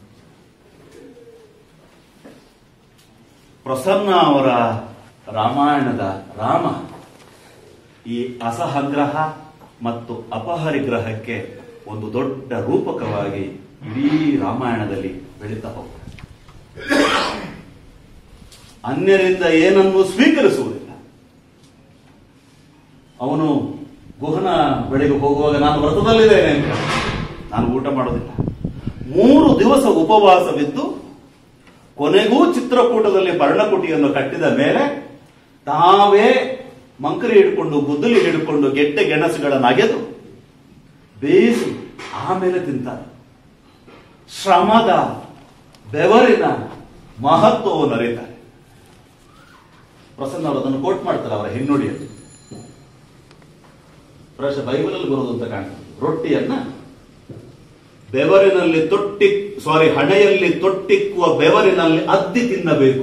ಪ್ರಸನ್ನ ಅವರ ರಾಮಾಯಣದ ರಾಮ ಈ ಅಸಹಂಗ್ರಹ ಮತ್ತು ಅಪಹರಿಗ್ರಹಕ್ಕೆ ಒಂದು ದೊಡ್ಡ ರೂಪಕವಾಗಿ ಇಡೀ ರಾಮಾಯಣದಲ್ಲಿ ಬೆಳೀತಾ ಹೋಗ್ತಾರೆ. ಅನ್ಯರಿಂದ ಏನನ್ನು ಸ್ವೀಕರಿಸುವುದಿಲ್ಲ. ಅವನು ಗುಹನ ಬೆಳೆಗೆ ಹೋಗುವಾಗ ನಾನು ವ್ರತದಲ್ಲಿದ್ದೇನೆ ಅಂತ, ನಾನು ಊಟ ಮಾಡೋದಿಲ್ಲ. ಮೂರು ದಿವಸ ಉಪವಾಸವಿದ್ದು ಕೊನೆಗೂ ಚಿತ್ರಕೂಟದಲ್ಲಿ ಪರ್ಣಕುಟಿಯನ್ನು ಕಟ್ಟಿದ ಮೇಲೆ ತಾವೇ ಮಂಕರಿ ಹಿಡ್ಕೊಂಡು ಗುದ್ದಲಿ ಹಿಡ್ಕೊಂಡು ಗೆಡ್ಡೆ ಗೆಣಸುಗಳನ್ನು ಅಗೆದು ಬೇಯಿಸಿ ಆಮೇಲೆ ತಿಂತಾರೆ. ಶ್ರಮದ ಬೆವರಿನ ಮಹತ್ವವನ್ನು ಅರಿತಾರೆ. ಪ್ರಸನ್ನ ಅವರು ಅದನ್ನು ಕೋಟ್ ಮಾಡ್ತಾರೆ ಅವರ ಹಿನ್ನುಡಿಯಲ್ಲಿ. ಪ್ರಾಯಶಃ ಬೈಬಲಲ್ಲಿ ಬರೋದು ಅಂತ ಕಾಣ್ತದೆ. ರೊಟ್ಟಿಯನ್ನ ಬೆವರಿನಲ್ಲಿ ತೊಟ್ಟಿ ಸಾರಿ ಹಣೆಯಲ್ಲಿ ತೊಟ್ಟಿಕ್ಕುವ ಬೆವರಿನಲ್ಲಿ ಅದ್ದಿ ತಿನ್ನಬೇಕು.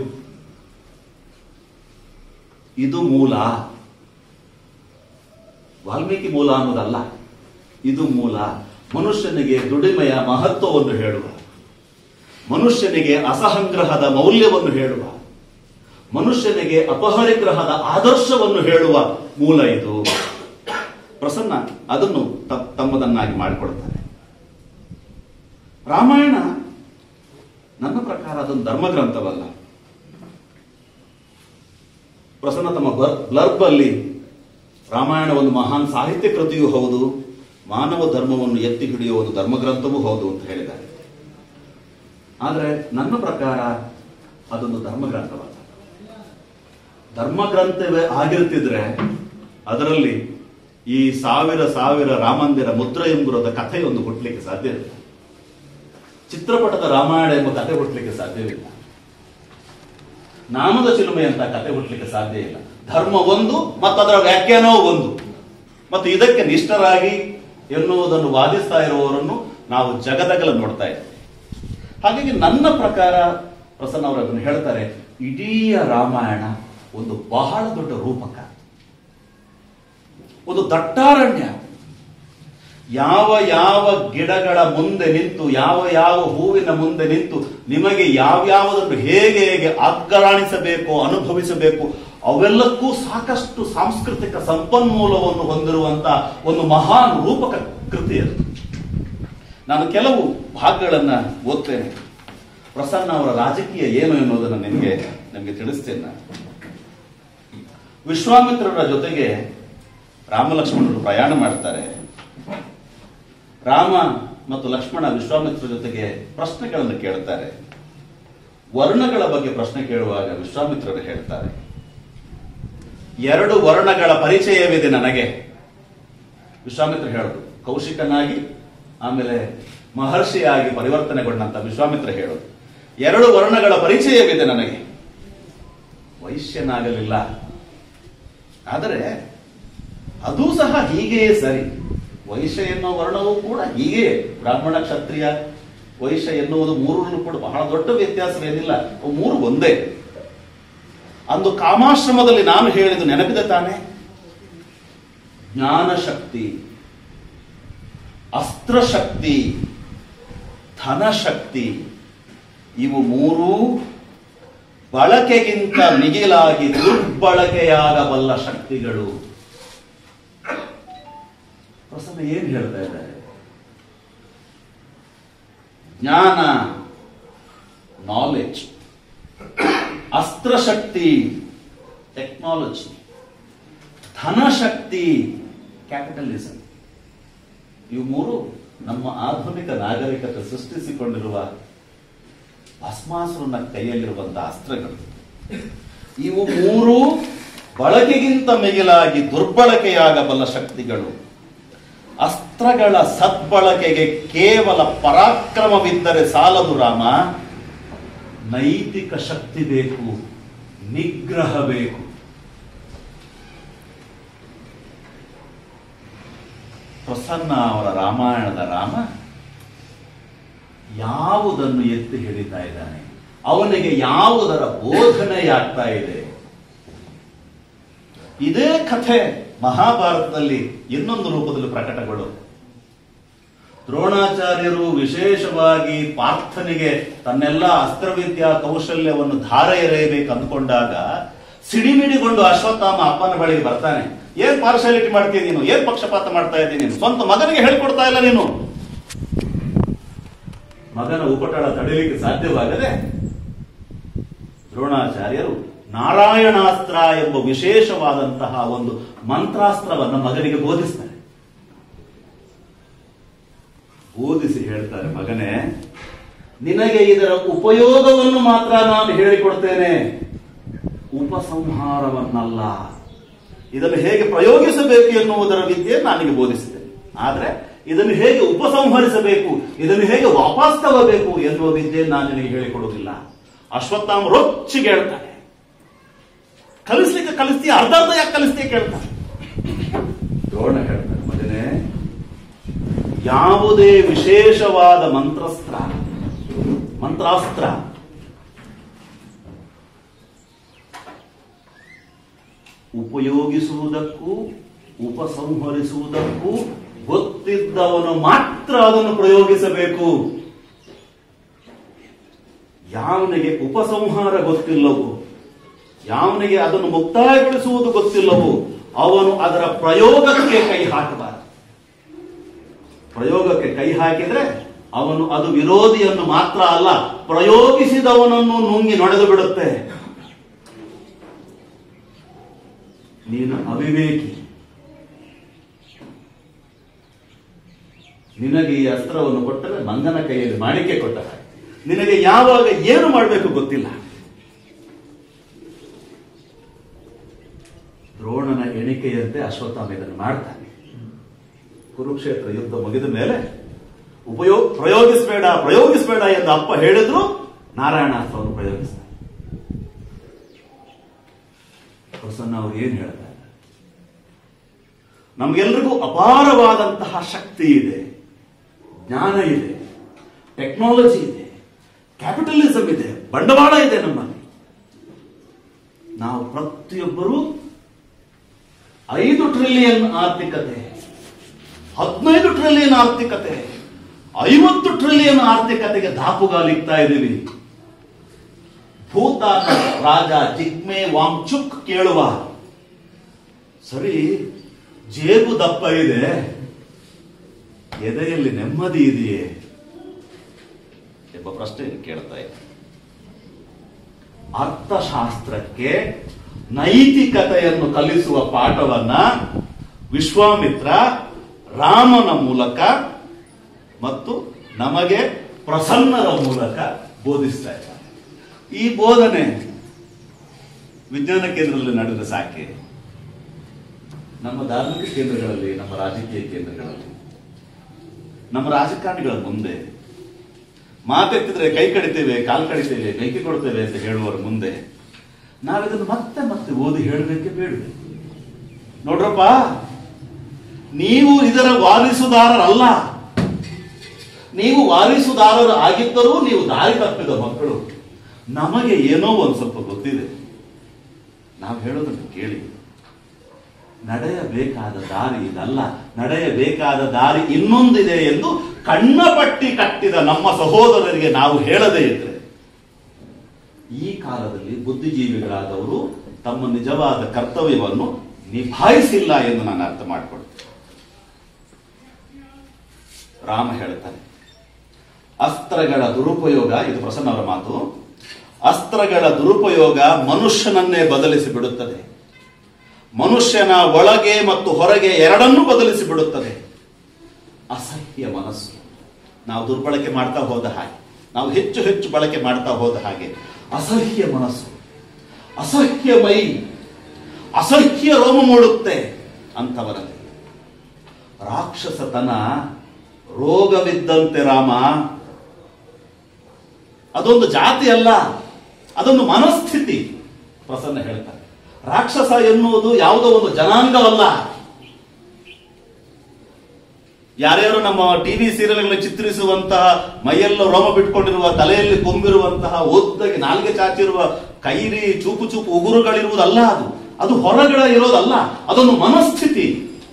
ಇದು ಮೂಲ. ವಾಲ್ಮೀಕಿ ಮೂಲ ಅನ್ನೋದಲ್ಲ, ಇದು ಮೂಲ. ಮನುಷ್ಯನಿಗೆ ದುಡಿಮೆಯ ಮಹತ್ವವನ್ನು ಹೇಳುವ, ಮನುಷ್ಯನಿಗೆ ಅಸಹಂಗ್ರಹದ ಮೌಲ್ಯವನ್ನು ಹೇಳುವ, ಮನುಷ್ಯನಿಗೆ ಅಪಹರಿಗ್ರಹದ ಆದರ್ಶವನ್ನು ಹೇಳುವ ಮೂಲ ಇದು. ಪ್ರಸನ್ನ ಅದನ್ನು ತಮ್ಮದನ್ನಾಗಿ ಮಾಡಿಕೊಡ್ತಾರೆ. ರಾಮಾಯಣ ನನ್ನ ಪ್ರಕಾರ ಅದೊಂದು ಧರ್ಮಗ್ರಂಥವಲ್ಲ. ಪ್ರಸನ್ನ ತಮ್ಮ ಬ್ಲರ್ಬ್ ಅಲ್ಲಿ ರಾಮಾಯಣ ಒಂದು ಮಹಾನ್ ಸಾಹಿತ್ಯ ಕೃತಿಯೂ ಹೌದು, ಮಾನವ ಧರ್ಮವನ್ನು ಎತ್ತಿ ಹಿಡಿಯುವ ಒಂದು ಧರ್ಮಗ್ರಂಥವೂ ಹೌದು ಅಂತ ಹೇಳಿದ್ದಾರೆ. ಆದರೆ ನನ್ನ ಪ್ರಕಾರ ಅದೊಂದು ಧರ್ಮಗ್ರಂಥವಲ್ಲ. ಧರ್ಮಗ್ರಂಥವೇ ಆಗಿರ್ತಿದ್ರೆ ಅದರಲ್ಲಿ ಈ ಸಾವಿರ ಸಾವಿರ ರಾಮಂದಿರ ಮುದ್ರಯಂಗುರದ ಕಥೆಯೊಂದು ಹುಟ್ಟಲಿಕ್ಕೆ ಸಾಧ್ಯವಿಲ್ಲ. ಚಿತ್ರಪಟದ ರಾಮಾಯಣ ಎಂಬ ಕಥೆ ಹುಟ್ಟಲಿಕ್ಕೆ ಸಾಧ್ಯವಿಲ್ಲ. ನಾಮದ ಚಿಲುಮೆ ಅಂತ ಕಥೆ ಹುಟ್ಟಲಿಕ್ಕೆ ಸಾಧ್ಯ ಇಲ್ಲ. ಧರ್ಮ ಒಂದು ಮತ್ತು ಅದರ ವ್ಯಾಖ್ಯಾನವೂ ಒಂದು. ಮತ್ತು ಇದಕ್ಕೆ ನಿಷ್ಠರಾಗಿ ಎನ್ನುವುದನ್ನು ವಾದಿಸ್ತಾ ಇರುವವರನ್ನು ನಾವು ಜಗದಗಲ ನೋಡ್ತಾ ಇದ್ದೇವೆ. ಹಾಗಾಗಿ ನನ್ನ ಪ್ರಕಾರ ಪ್ರಸನ್ನ ಅವರು ಅದನ್ನು ಹೇಳ್ತಾರೆ, ಇಡೀ ರಾಮಾಯಣ ಒಂದು ಬಹಳ ದೊಡ್ಡ ರೂಪಕ, ಒಂದು ದಟ್ಟಾರಣ್ಯ. ಯಾವ ಯಾವ ಗಿಡಗಳ ಮುಂದೆ ನಿಂತು, ಯಾವ ಯಾವ ಹೂವಿನ ಮುಂದೆ ನಿಂತು ನಿಮಗೆ ಯಾವ್ಯಾವುದನ್ನು ಹೇಗೆ ಹೇಗೆ ಆಘ್ರಾಣಿಸಬೇಕು, ಅನುಭವಿಸಬೇಕು, ಅವೆಲ್ಲಕ್ಕೂ ಸಾಕಷ್ಟು ಸಾಂಸ್ಕೃತಿಕ ಸಂಪನ್ಮೂಲವನ್ನು ಹೊಂದಿರುವಂತಹ ಒಂದು ಮಹಾನ್ ರೂಪಕ ಕೃತಿ ಅದು. ನಾನು ಕೆಲವು ಭಾಗಗಳನ್ನ ಓದ್ತೇನೆ. ಪ್ರಸನ್ನ ಅವರ ರಾಜಕೀಯ ಏನು ಎನ್ನುವುದನ್ನು ನಿಮಗೆ ನಿಮಗೆ ತಿಳಿಸ್ತೇನೆ ನಾನು. ವಿಶ್ವಾಮಿತ್ರರ ಜೊತೆಗೆ ರಾಮ ಲಕ್ಷ್ಮಣರು ಪ್ರಯಾಣ ಮಾಡ್ತಾರೆ. ರಾಮ ಮತ್ತು ಲಕ್ಷ್ಮಣ ವಿಶ್ವಾಮಿತ್ರ ಜೊತೆಗೆ ಪ್ರಶ್ನೆಗಳನ್ನು ಕೇಳುತ್ತಾರೆ. ವರ್ಣಗಳ ಬಗ್ಗೆ ಪ್ರಶ್ನೆ ಕೇಳುವಾಗ ವಿಶ್ವಾಮಿತ್ರರು ಹೇಳ್ತಾರೆ, ಎರಡು ವರ್ಣಗಳ ಪರಿಚಯವಿದೆ ನನಗೆ. ವಿಶ್ವಾಮಿತ್ರ ಹೇಳುದು, ಕೌಶಿಕನಾಗಿ ಆಮೇಲೆ ಮಹರ್ಷಿಯಾಗಿ ಪರಿವರ್ತನೆಗೊಂಡಂತ ವಿಶ್ವಾಮಿತ್ರ ಹೇಳುದು, ಎರಡು ವರ್ಣಗಳ ಪರಿಚಯವಿದೆ ನನಗೆ. ವೈಶ್ಯನಾಗಲಿಲ್ಲ, ಆದರೆ ಅದೂ ಸಹ ಹೀಗೆಯೇ ಸರಿ. ವೈಶ್ಯ ಎನ್ನುವ ವರ್ಣವೂ ಕೂಡ ಹೀಗೆ, ಬ್ರಾಹ್ಮಣ ಕ್ಷತ್ರಿಯ ವೈಶ್ಯ ಎನ್ನುವುದು ಮೂರರಲ್ಲೂ ಕೂಡ ಬಹಳ ದೊಡ್ಡ ವ್ಯತ್ಯಾಸವೇನಿಲ್ಲ, ಮೂರು ಒಂದೇ. ಅಂದು ಕಾಮಾಶ್ರಮದಲ್ಲಿ ನಾನು ಹೇಳಿದ್ದು ನೆನಪಿದೆ ತಾನೆ? ಜ್ಞಾನಶಕ್ತಿ, ಅಸ್ತ್ರಶಕ್ತಿ, ಧನಶಕ್ತಿ, ಇವು ಮೂರೂ ಬಳಕೆಗಿಂತ ಮಿಗಿಲಾಗಿ ದುರ್ಬಳಕೆಯಾಗಬಲ್ಲ ಶಕ್ತಿಗಳು. ಪ್ರಸನ್ನ ಏನ್ ಹೇಳ್ತಾ ಇದ್ದಾರೆ? ಜ್ಞಾನ, ನಾಲೆಡ್ಜ್, ಅಸ್ತ್ರಶಕ್ತಿ, ಟೆಕ್ನಾಲಜಿ, ಧನಶಕ್ತಿ, ಕ್ಯಾಪಿಟಲಿಸಂ, ಇವು ಮೂರು ನಮ್ಮ ಆಧುನಿಕ ನಾಗರಿಕತೆ ಸೃಷ್ಟಿಸಿಕೊಂಡಿರುವ ಭಸ್ಮಾಸುರನ ಕೈಯಲ್ಲಿರುವಂತಹ ಅಸ್ತ್ರಗಳು. ಇವು ಮೂರು ಬಳಕೆಗಿಂತ ಮಿಗಿಲಾಗಿ ದುರ್ಬಳಕೆಯಾಗಬಲ್ಲ ಶಕ್ತಿಗಳು. ಅಸ್ತ್ರಗಳ ಸದ್ಬಳಕೆಗೆ ಕೇವಲ ಪರಾಕ್ರಮವಿದ್ದರೆ ಸಾಲದು ರಾಮ, ನೈತಿಕ ಶಕ್ತಿ ಬೇಕು, ನಿಗ್ರಹ ಬೇಕು. ಪ್ರಸನ್ನ ಅವರ ರಾಮಾಯಣದ ರಾಮ ಯಾವುದನ್ನು ಎತ್ತಿ ಹಿಡಿತಾ ಇದ್ದಾನೆ, ಅವನಿಗೆ ಯಾವುದರ ಬೋಧನೆಯಾಗ್ತಾ ಇದೆ. ಇದೇ ಕಥೆ ಮಹಾಭಾರತದಲ್ಲಿ ಇನ್ನೊಂದು ರೂಪದಲ್ಲಿ ಪ್ರಕಟಗಳು. ದ್ರೋಣಾಚಾರ್ಯರು ವಿಶೇಷವಾಗಿ ಪಾರ್ಥನಿಗೆ ತನ್ನೆಲ್ಲ ಅಸ್ತ್ರವಿದ್ಯಾ ಕೌಶಲ್ಯವನ್ನು ಧಾರೆ ಎರೆಯಬೇಕು ಅಂದುಕೊಂಡಾಗ ಸಿಡಿಮಿಡಿಗೊಂಡು ಅಶ್ವತ್ಥಾಮ ಅಪ್ಪನ ಬಳಿಗೆ ಬರ್ತಾನೆ. ಏನ್ ಪಾರ್ಶಾಲಿಟಿ ಮಾಡ್ತೀಯ ನೀನು, ಏನ್ ಪಕ್ಷಪಾತ ಮಾಡ್ತಾ ಇದ್ದೀನಿ ನೀನು, ಸ್ವಂತ ಮಗನಿಗೆ ಹೇಳಿಕೊಡ್ತಾ ಇಲ್ಲ ನೀನು. ಮಗನ ಉಪಟಳ ತಡೆಯಲಿಕ್ಕೆ ಸಾಧ್ಯವಾಗದೆ ದ್ರೋಣಾಚಾರ್ಯರು ನಾರಾಯಣಾಸ್ತ್ರ ಎಂಬ ವಿಶೇಷವಾದಂತಹ ಒಂದು ಮಂತ್ರಾಸ್ತ್ರವನ್ನು ಮಗನಿಗೆ ಬೋಧಿಸ್ತಾರೆ. ಬೋಧಿಸಿ ಹೇಳ್ತಾರೆ, ಮಗನೇ, ನಿನಗೆ ಇದರ ಉಪಯೋಗವನ್ನು ಮಾತ್ರ ನಾನು ಹೇಳಿಕೊಡ್ತೇನೆ, ಉಪಸಂಹಾರವನ್ನಲ್ಲ. ಇದನ್ನು ಹೇಗೆ ಪ್ರಯೋಗಿಸಬೇಕು ಎನ್ನುವುದರ ವಿದ್ಯೆ ನನಗೆ ಬೋಧಿಸಿದ್ದೇನೆ. ಆದ್ರೆ ಇದನ್ನು ಹೇಗೆ ಉಪಸಂಹರಿಸಬೇಕು, ಇದನ್ನು ಹೇಗೆ ವಾಪಸ್ ತಗೋಬೇಕು ಎನ್ನುವ ವಿದ್ಯೆ ನಾನು ನಿನಗೆ ಹೇಳಿಕೊಡುವುದಿಲ್ಲ. ಅಶ್ವತ್ಥಾಮ ರೊಚ್ಚಿಗೆ ಹೇಳ್ತಾನೆ, ಕಲಿಸ್ಲಿಕ್ಕೆ ಕಲಿಸ್ತೀಯ, ಅರ್ಧ ಅರ್ಧ ಯಾಕೆ ಕಲಿಸ್ತೀಯ ಕೇಳ್ತಾನೆ. ದ್ರೋಣ ಹೇಳ್ತಾನೆ, ಮಗನೇ, ಯಾವುದೇ ವಿಶೇಷವಾದ ಮಂತ್ರಸ್ತ್ರ ಮಂತ್ರಾಸ್ತ್ರ ಉಪಯೋಗಿಸುವುದಕ್ಕೂ ಉಪಸಂಹರಿಸುವುದಕ್ಕೂ ಗೊತ್ತಿದ್ದವನು ಮಾತ್ರ ಅದನ್ನು ಪ್ರಯೋಗಿಸಬೇಕು. ಯಾವನಿಗೆ ಉಪಸಂಹಾರ ಗೊತ್ತಿಲ್ಲವೋ, ಯಾವನಿಗೆ ಅದನ್ನು ಮುಕ್ತಾಯಗೊಳಿಸುವುದು ಗೊತ್ತಿಲ್ಲವೋ, ಅವನು ಅದರ ಪ್ರಯೋಗಕ್ಕೆ ಕೈ ಹಾಕಬಾರದು. ಪ್ರಯೋಗಕ್ಕೆ ಕೈ ಹಾಕಿದ್ರೆ ಅವನು ಅದು ವಿರೋಧಿಯನ್ನು ಮಾತ್ರ ಅಲ್ಲ, ಪ್ರಯೋಗಿಸಿದವನನ್ನು ನುಂಗಿ ನಡೆದು ಬಿಡುತ್ತೆ. ನೀನು ಅವಿವೇಕಿ, ನಿನಗೆ ಈ ಅಸ್ತ್ರವನ್ನು ಕೊಟ್ಟರೆ ಮಂಗನ ಕೈಯಲ್ಲಿ ಮಾಣಿಕೆ ಕೊಟ್ಟ ಹಾಗೆ. ನಿನಗೆ ಯಾವಾಗ ಏನು ಮಾಡಬೇಕು ಗೊತ್ತಿಲ್ಲ. ದ್ರೋಣನ ಎಣಿಕೆಯಂತೆ ಅಶ್ವತ್ಥಾಮ ಇದನ್ನು ಮಾಡ್ತಾನೆ. ಕುರುಕ್ಷೇತ್ರ ಯುದ್ಧ ಮುಗಿದ ಮೇಲೆ ಉಪಯೋಗ ಪ್ರಯೋಗಿಸಬೇಡ ಪ್ರಯೋಗಿಸಬೇಡ ಎಂದು ಅಪ್ಪ ಹೇಳಿದ್ರು ನಾರಾಯಣಾಸ್ತ್ರವನ್ನು ಪ್ರಯೋಗಿಸ್ತಾರೆ. ಪ್ರಸನ್ನ ಅವ್ರು ಏನ್ ಹೇಳ್ತಾರೆ? ನಮ್ಗೆಲ್ರಿಗೂ ಅಪಾರವಾದಂತಹ ಶಕ್ತಿ ಇದೆ, ಜ್ಞಾನ ಇದೆ, ಟೆಕ್ನಾಲಜಿ ಇದೆ, ಕ್ಯಾಪಿಟಲಿಸಂ ಇದೆ, ಬಂಡವಾಳ ಇದೆ ನಮ್ಮಲ್ಲಿ. ನಾವು ಪ್ರತಿಯೊಬ್ಬರೂ ಐದು ಟ್ರಿಲಿಯನ್ ಆರ್ಥಿಕತೆ, ಹದಿನೈದು ಟ್ರಿಲಿಯನ್ ಆರ್ಥಿಕತೆ, ಐವತ್ತು ಟ್ರಿಲಿಯನ್ ಆರ್ಥಿಕತೆಗೆ ದಾಪುಗಾಲಿಕ್ತಾ ಇದ್ದೀವಿ. ಭೂತಾನ ರಾಜ ಜಿಗ್ಮೆ ವಾಂಗ್ಚುಕ್ ಕೇಳುವ, ಸರಿ ಜೇಬು ದಪ್ಪ ಇದೆ, ಎದೆಯಲ್ಲಿ ನೆಮ್ಮದಿ ಇದೆಯೇ ಎಂಬ ಪ್ರಶ್ನೆ ಕೇಳ್ತಾ ಇದೆ. ಅರ್ಥಶಾಸ್ತ್ರಕ್ಕೆ ನೈತಿಕತೆಯನ್ನು ಕಲಿಸುವ ಪಾಠವನ್ನ ವಿಶ್ವಾಮಿತ್ರ ರಾಮನ ಮೂಲಕ ಮತ್ತು ನಮಗೆ ಪ್ರಸನ್ನರ ಮೂಲಕ ಬೋಧಿಸ್ತಾ ಇದ್ದಾರೆ. ಈ ಬೋಧನೆ ವಿಜ್ಞಾನ ಕೇಂದ್ರದಲ್ಲಿ ನಡೆದ ಸಾಕೆ, ನಮ್ಮ ಧಾರ್ಮಿಕ ಕೇಂದ್ರಗಳಲ್ಲಿ, ನಮ್ಮ ರಾಜಕೀಯ ಕೇಂದ್ರಗಳಲ್ಲಿ, ನಮ್ಮ ರಾಜಕಾರಣಿಗಳ ಮುಂದೆ ಮಾತೆತ್ತಿದ್ರೆ ಕೈ ಕಡಿತೇವೆ, ಕಾಲು ಕಡಿತೇವೆ, ಬೆಂಕಿ ಕೊಡ್ತೇವೆ ಅಂತ ಹೇಳುವವರ ಮುಂದೆ ನಾವಿದನ್ನು ಮತ್ತೆ ಮತ್ತೆ ಓದಿ ಹೇಳಬೇಕೆ ಬೇಡವೆ? ನೋಡ್ರಪ್ಪ, ನೀವು ಇದರ ವಾರಿಸುದಾರರಲ್ಲ. ನೀವು ವಾರಿಸುದಾರರು ಆಗಿದ್ದರೂ ನೀವು ದಾರಿ ತಪ್ಪಿದ ಮಕ್ಕಳು. ನಮಗೆ ಏನೋ ಒಂದು ಸ್ವಲ್ಪ ಗೊತ್ತಿದೆ, ನಾವು ಹೇಳೋದನ್ನು ಕೇಳಿ. ನಡೆಯಬೇಕಾದ ದಾರಿ ಇದಲ್ಲ, ನಡೆಯಬೇಕಾದ ದಾರಿ ಇನ್ನೊಂದಿದೆ ಎಂದು ಕಣ್ಣಪಟ್ಟಿ ಕಟ್ಟಿದ ನಮ್ಮ ಸಹೋದರರಿಗೆ ನಾವು ಹೇಳದೇ ಇದ್ರೆ, ಈ ಕಾಲದಲ್ಲಿ ಬುದ್ಧಿಜೀವಿಗಳಾದವರು ತಮ್ಮ ನಿಜವಾದ ಕರ್ತವ್ಯವನ್ನು ನಿಭಾಯಿಸಿಲ್ಲ ಎಂದು ನಾನು ಅರ್ಥ ಮಾಡಿಕೊಳ್ತೇನೆ. ರಾಮ ಹೇಳ್ತಾನೆ, ಅಸ್ತ್ರಗಳ ದುರುಪಯೋಗ, ಇದು ಪ್ರಸನ್ನ ಅವರ ಮಾತು, ಅಸ್ತ್ರಗಳ ದುರುಪಯೋಗ ಮನುಷ್ಯನನ್ನೇ ಬದಲಿಸಿ ಬಿಡುತ್ತದೆ. ಮನುಷ್ಯನ ಒಳಗೆ ಮತ್ತು ಹೊರಗೆ ಎರಡನ್ನೂ ಬದಲಿಸಿ ಬಿಡುತ್ತದೆ. ಅಸಹ್ಯ ಮನಸ್ಸು, ನಾವು ದುರ್ಬಳಕೆ ಮಾಡ್ತಾ ಹೋದ ಹಾಗೆ, ನಾವು ಹೆಚ್ಚು ಹೆಚ್ಚು ಬಳಕೆ ಮಾಡ್ತಾ ಹೋದ ಹಾಗೆ ಅಸಹ್ಯ ಮನಸ್ಸು, ಅಸಹ್ಯ ಮೈ, ಅಸಹ್ಯ ರೋಮ ಮೂಡುತ್ತೆ ಅಂತವರಲ್ಲಿ. ರಾಕ್ಷಸತನ ರೋಗವಿದ್ದಂತೆ ರಾಮ, ಅದೊಂದು ಜಾತಿ ಅಲ್ಲ, ಅದೊಂದು ಮನಸ್ಥಿತಿ. ಪ್ರಸನ್ನ ಹೇಳ್ತಾರೆ, ರಾಕ್ಷಸ ಎನ್ನುವುದು ಯಾವುದೋ ಒಂದು ಜನಾಂಗವಲ್ಲ. ಯಾರ್ಯಾರು ನಮ್ಮ ಟಿವಿ ಸೀರಿಯಲ್ಗಳಲ್ಲಿ ಚಿತ್ರಿಸುವಂತಹ ಮೈಯೆಲ್ಲ ರೋಮ ಬಿಟ್ಕೊಂಡಿರುವ, ತಲೆಯಲ್ಲಿ ಕೊಂಬಿರುವಂತಹ, ಓದ್ದಾಗಿ ನಾಲ್ಗೆ ಚಾಚಿರುವ, ಕೈಲಿ ಚೂಪು ಚೂಪು ಉಗುರುಗಳಿರುವುದಲ್ಲ. ಅದು ಅದು ಹೊರಗಡೆ ಇರೋದಲ್ಲ, ಅದೊಂದು ಮನಸ್ಥಿತಿ.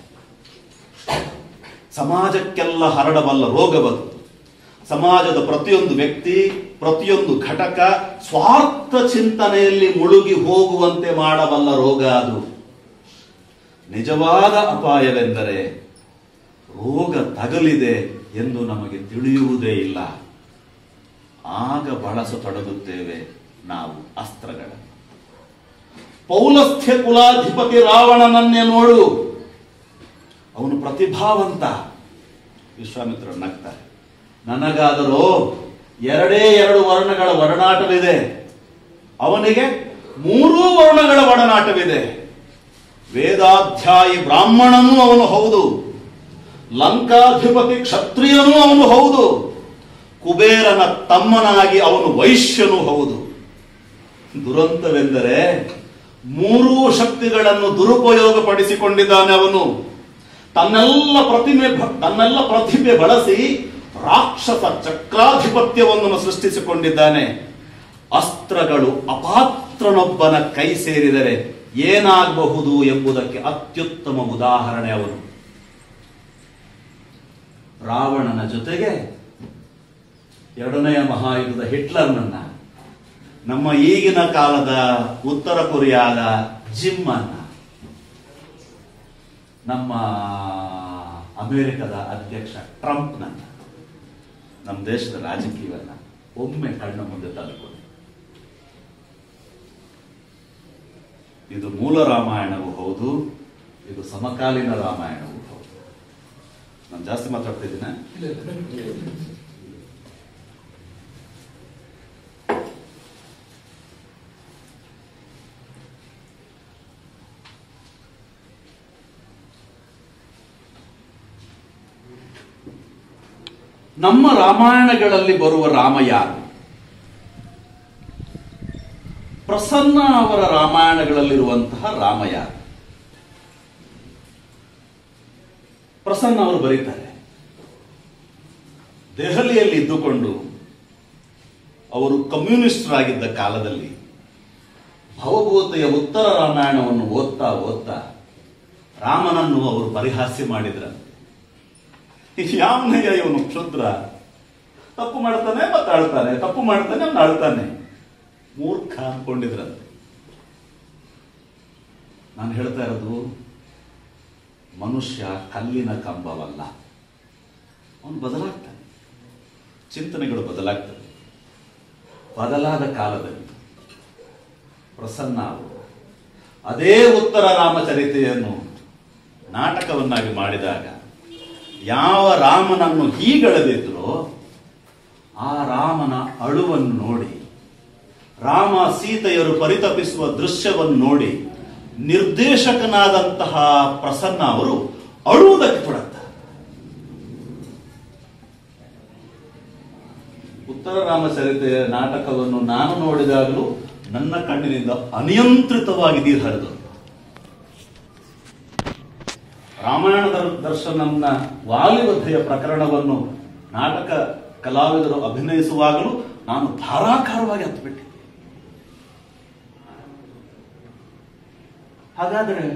ಸಮಾಜಕ್ಕೆಲ್ಲ ಹರಡಬಲ್ಲ ರೋಗವದು. ಸಮಾಜದ ಪ್ರತಿಯೊಂದು ವ್ಯಕ್ತಿ, ಪ್ರತಿಯೊಂದು ಘಟಕ ಸ್ವಾರ್ಥ ಚಿಂತನೆಯಲ್ಲಿ ಮುಳುಗಿ ಹೋಗುವಂತೆ ಮಾಡಬಲ್ಲ ರೋಗ ಅದು. ನಿಜವಾದ ಅಪಾಯವೆಂದರೆ ರೋಗ ತಗಲಿದೆ ಎಂದು ನಮಗೆ ತಿಳಿಯುವುದೇ ಇಲ್ಲ. ಆಗ ಬಳಸತೊಡಗುತ್ತೇವೆ ನಾವು ಅಸ್ತ್ರಗಳನ್ನು. ಪೌಲಸ್ಥ್ಯ ಕುಲಾಧಿಪತಿ ರಾವಣನನ್ನೇ ನೋಡು, ಅವನು ಪ್ರತಿಭಾವಂತ. ವಿಶ್ವಾಮಿತ್ರರು ನಗ್ತಾರೆ, ನನಗಾದರೂ ಎರಡೇ ಎರಡು ವರ್ಣಗಳ ಒಡನಾಟವಿದೆ, ಅವನಿಗೆ ಮೂರೂ ವರ್ಣಗಳ ಒಡನಾಟವಿದೆ. ವೇದಾಧ್ಯಾಯಿ ಬ್ರಾಹ್ಮಣನೂ ಅವನು ಹೌದು, ಲಂಕಾಧಿಪತಿ ಕ್ಷತ್ರಿಯನೂ ಅವನು ಹೌದು, ಕುಬೇರನ ತಮ್ಮನಾಗಿ ಅವನು ವೈಶ್ಯನೂ ಹೌದು. ದುರಂತವೆಂದರೆ ಮೂರೂ ಶಕ್ತಿಗಳನ್ನು ದುರುಪಯೋಗ ಪಡಿಸಿಕೊಂಡಿದ್ದಾನೆ ಅವನು. ತನ್ನೆಲ್ಲ ಪ್ರತಿಮೆ ತನ್ನೆಲ್ಲ ಪ್ರತಿಭೆ ಬಳಸಿ ರಾಕ್ಷಸ ಚಕ್ರಾಧಿಪತ್ಯವನ್ನು ಸೃಷ್ಟಿಸಿಕೊಂಡಿದ್ದಾನೆ. ಅಸ್ತ್ರಗಳು ಅಪಾತ್ರನೊಬ್ಬನ ಕೈ ಸೇರಿದರೆ ಏನಾಗಬಹುದು ಎಂಬುದಕ್ಕೆ ಅತ್ಯುತ್ತಮ ಉದಾಹರಣೆ ಅವನು. ರಾವಣನ ಜೊತೆಗೆ ಎರಡನೆಯ ಮಹಾಯುದ್ಧದ ಹಿಟ್ಲರ್ನನ್ನ, ನಮ್ಮ ಈಗಿನ ಕಾಲದ ಉತ್ತರ ಕೊರಿಯಾದ ಜಿಮ್ ಅನ್ನ, ನಮ್ಮ ಅಮೆರಿಕದ ಅಧ್ಯಕ್ಷ ಟ್ರಂಪ್ನನ್ನ, ನಮ್ಮ ದೇಶದ ರಾಜಕೀಯವನ್ನ ಒಮ್ಮೆ ಕಣ್ಣ ಮುಂದೆ ತಂದುಕೊಂಡು, ಇದು ಮೂಲ ರಾಮಾಯಣವೂ ಹೌದು, ಇದು ಸಮಕಾಲೀನ ರಾಮಾಯಣವೂ ಹೌದು. ನಾನು ಜಾಸ್ತಿ ಮಾತಾಡ್ತಿದ್ದೀನ? ನಮ್ಮ ರಾಮಾಯಣಗಳಲ್ಲಿ ಬರುವ ರಾಮ ಯಾರು? ಪ್ರಸನ್ನ ಅವರ ರಾಮಾಯಣಗಳಲ್ಲಿರುವಂತಹ ರಾಮ ಯಾರು? ಪ್ರಸನ್ನ ಅವರು ಬರೀತಾರೆ, ದೆಹಲಿಯಲ್ಲಿ ಇದ್ದುಕೊಂಡು ಅವರು ಕಮ್ಯುನಿಸ್ಟರಾಗಿದ್ದ ಕಾಲದಲ್ಲಿ ಭವಭೂತೆಯ ಉತ್ತರ ರಾಮಾಯಣವನ್ನು ಓದ್ತಾ ಓದ್ತಾ ರಾಮನನ್ನು ಅವರು ಪರಿಹಾಸ್ಯ ಮಾಡಿದ್ರಂತೆ. ಯಾವನಯ್ಯ ಇವನು ಕ್ಷುದ್ರ, ತಪ್ಪು ಮಾಡ್ತಾನೆ ಮತ್ತೆ ಆಳ್ತಾನೆ, ತಪ್ಪು ಮಾಡ್ತಾನೆ ಅವನು ಆಳ್ತಾನೆ, ಮೂರ್ಖ ಅಂದ್ಕೊಂಡಿದ್ರಂತೆ. ನಾನು ಹೇಳ್ತಾ ಇರೋದು, ಮನುಷ್ಯ ಕಲ್ಲಿನ ಕಂಬವಲ್ಲ, ಅವನು ಬದಲಾಗ್ತಾನೆ, ಚಿಂತನೆಗಳು ಬದಲಾಗ್ತವೆ. ಬದಲಾದ ಕಾಲದಲ್ಲಿ ಪ್ರಸನ್ನ ಅವರು ಅದೇ ಉತ್ತರ ರಾಮಚರಿತೆಯನ್ನು ನಾಟಕವನ್ನಾಗಿ ಮಾಡಿದಾಗ ಯಾವ ರಾಮನನ್ನು ಹೀಗಳೆದಿದ್ರೋ ಆ ರಾಮನ ಅಳುವನ್ನು ನೋಡಿ, ರಾಮ ಸೀತೆಯರು ಪರಿತಪಿಸುವ ದೃಶ್ಯವನ್ನು ನೋಡಿ ನಿರ್ದೇಶಕನಾದಂತಹ ಪ್ರಸನ್ನ ಅವರು ಅಳುವುದಕ್ಕೆ ತೊಡಗ್ತಾರೆ. ಉತ್ತರ ರಾಮಚರಿತೆಯ ನಾಟಕವನ್ನು ನಾನು ನೋಡಿದಾಗಲೂ ನನ್ನ ಕಣ್ಣಿನಿಂದ ಅನಿಯಂತ್ರಿತವಾಗಿ ನೀರು ಹರಿದು, ರಾಮಾಯಣ ದರ್ಶನಂನ ವಾಲಿವಧೆಯ ಪ್ರಕರಣವನ್ನು ನಾಟಕ ಕಲಾವಿದರು ಅಭಿನಯಿಸುವಾಗಲೂ ನಾನು ಧಾರಾಕಾರವಾಗಿ ಹತ್ತುಬಿಟ್ಟೆ. ಹಾಗಾದರೆ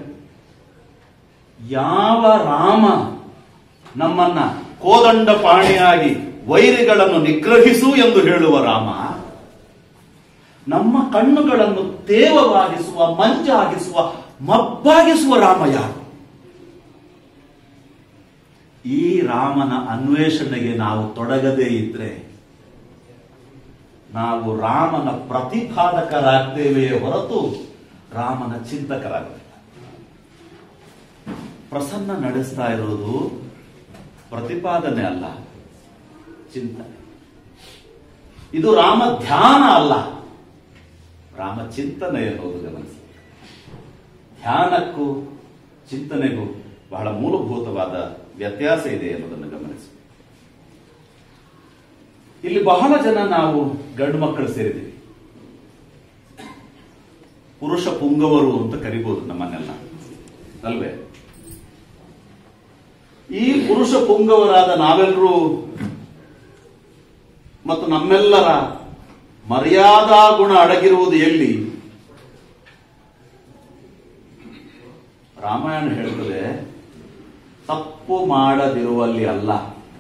ಯಾವ ರಾಮ ನಮ್ಮನ್ನ ಕೋದಂಡ ಪಾಣಿಯಾಗಿ ವೈರಿಗಳನ್ನು ನಿಗ್ರಹಿಸು ಎಂದು ಹೇಳುವ ರಾಮ, ನಮ್ಮ ಕಣ್ಣುಗಳನ್ನು ತೇವವಾಗಿಸುವ, ಮಂಜಾಗಿಸುವ, ಮಬ್ಬಾಗಿಸುವ ರಾಮ ಯಾರು? ಈ ರಾಮನ ಅನ್ವೇಷಣೆಗೆ ನಾವು ತೊಡಗದೇ ಇದ್ರೆ ನಾವು ರಾಮನ ಪ್ರತಿಪಾದಕರಾಗ್ತೇವೆಯೇ ಹೊರತು ರಾಮನ ಚಿಂತಕರಾಗಲಿಲ್ಲ. ಪ್ರಸನ್ನ ನಡೆಸ್ತಾ ಇರೋದು ಪ್ರತಿಪಾದನೆ ಅಲ್ಲ, ಚಿಂತನೆ. ಇದು ರಾಮ ಧ್ಯಾನ ಅಲ್ಲ, ರಾಮ ಚಿಂತನೆ ಎನ್ನುವುದು ಗಮನಿಸಿ. ಧ್ಯಾನಕ್ಕೂ ಚಿಂತನೆಗೂ ಬಹಳ ಮೂಲಭೂತವಾದ ವ್ಯತ್ಯಾಸ ಇದೆ ಎನ್ನುವುದನ್ನು ಗಮನಿಸಿ. ಇಲ್ಲಿ ಬಹಳ ಜನ ನಾವು ಗಂಡು ಮಕ್ಕಳು ಸೇರಿದ್ದೀವಿ, ಪುರುಷ ಪುಂಗವರು ಅಂತ ಕರಿಬಹುದು ನಮ್ಮನ್ನೆಲ್ಲ, ಅಲ್ವೇ? ಈ ಪುರುಷ ಪುಂಗವರಾದ ನಾವೆಲ್ಲರೂ ಮತ್ತು ನಮ್ಮೆಲ್ಲರ ಮರ್ಯಾದಾ ಗುಣ ಅಡಗಿರುವುದು ಎಲ್ಲಿ? ರಾಮಾಯಣ ಹೇಳುತ್ತದೆ, ತಪ್ಪು ಮಾಡದಿರುವಲ್ಲಿ ಅಲ್ಲ,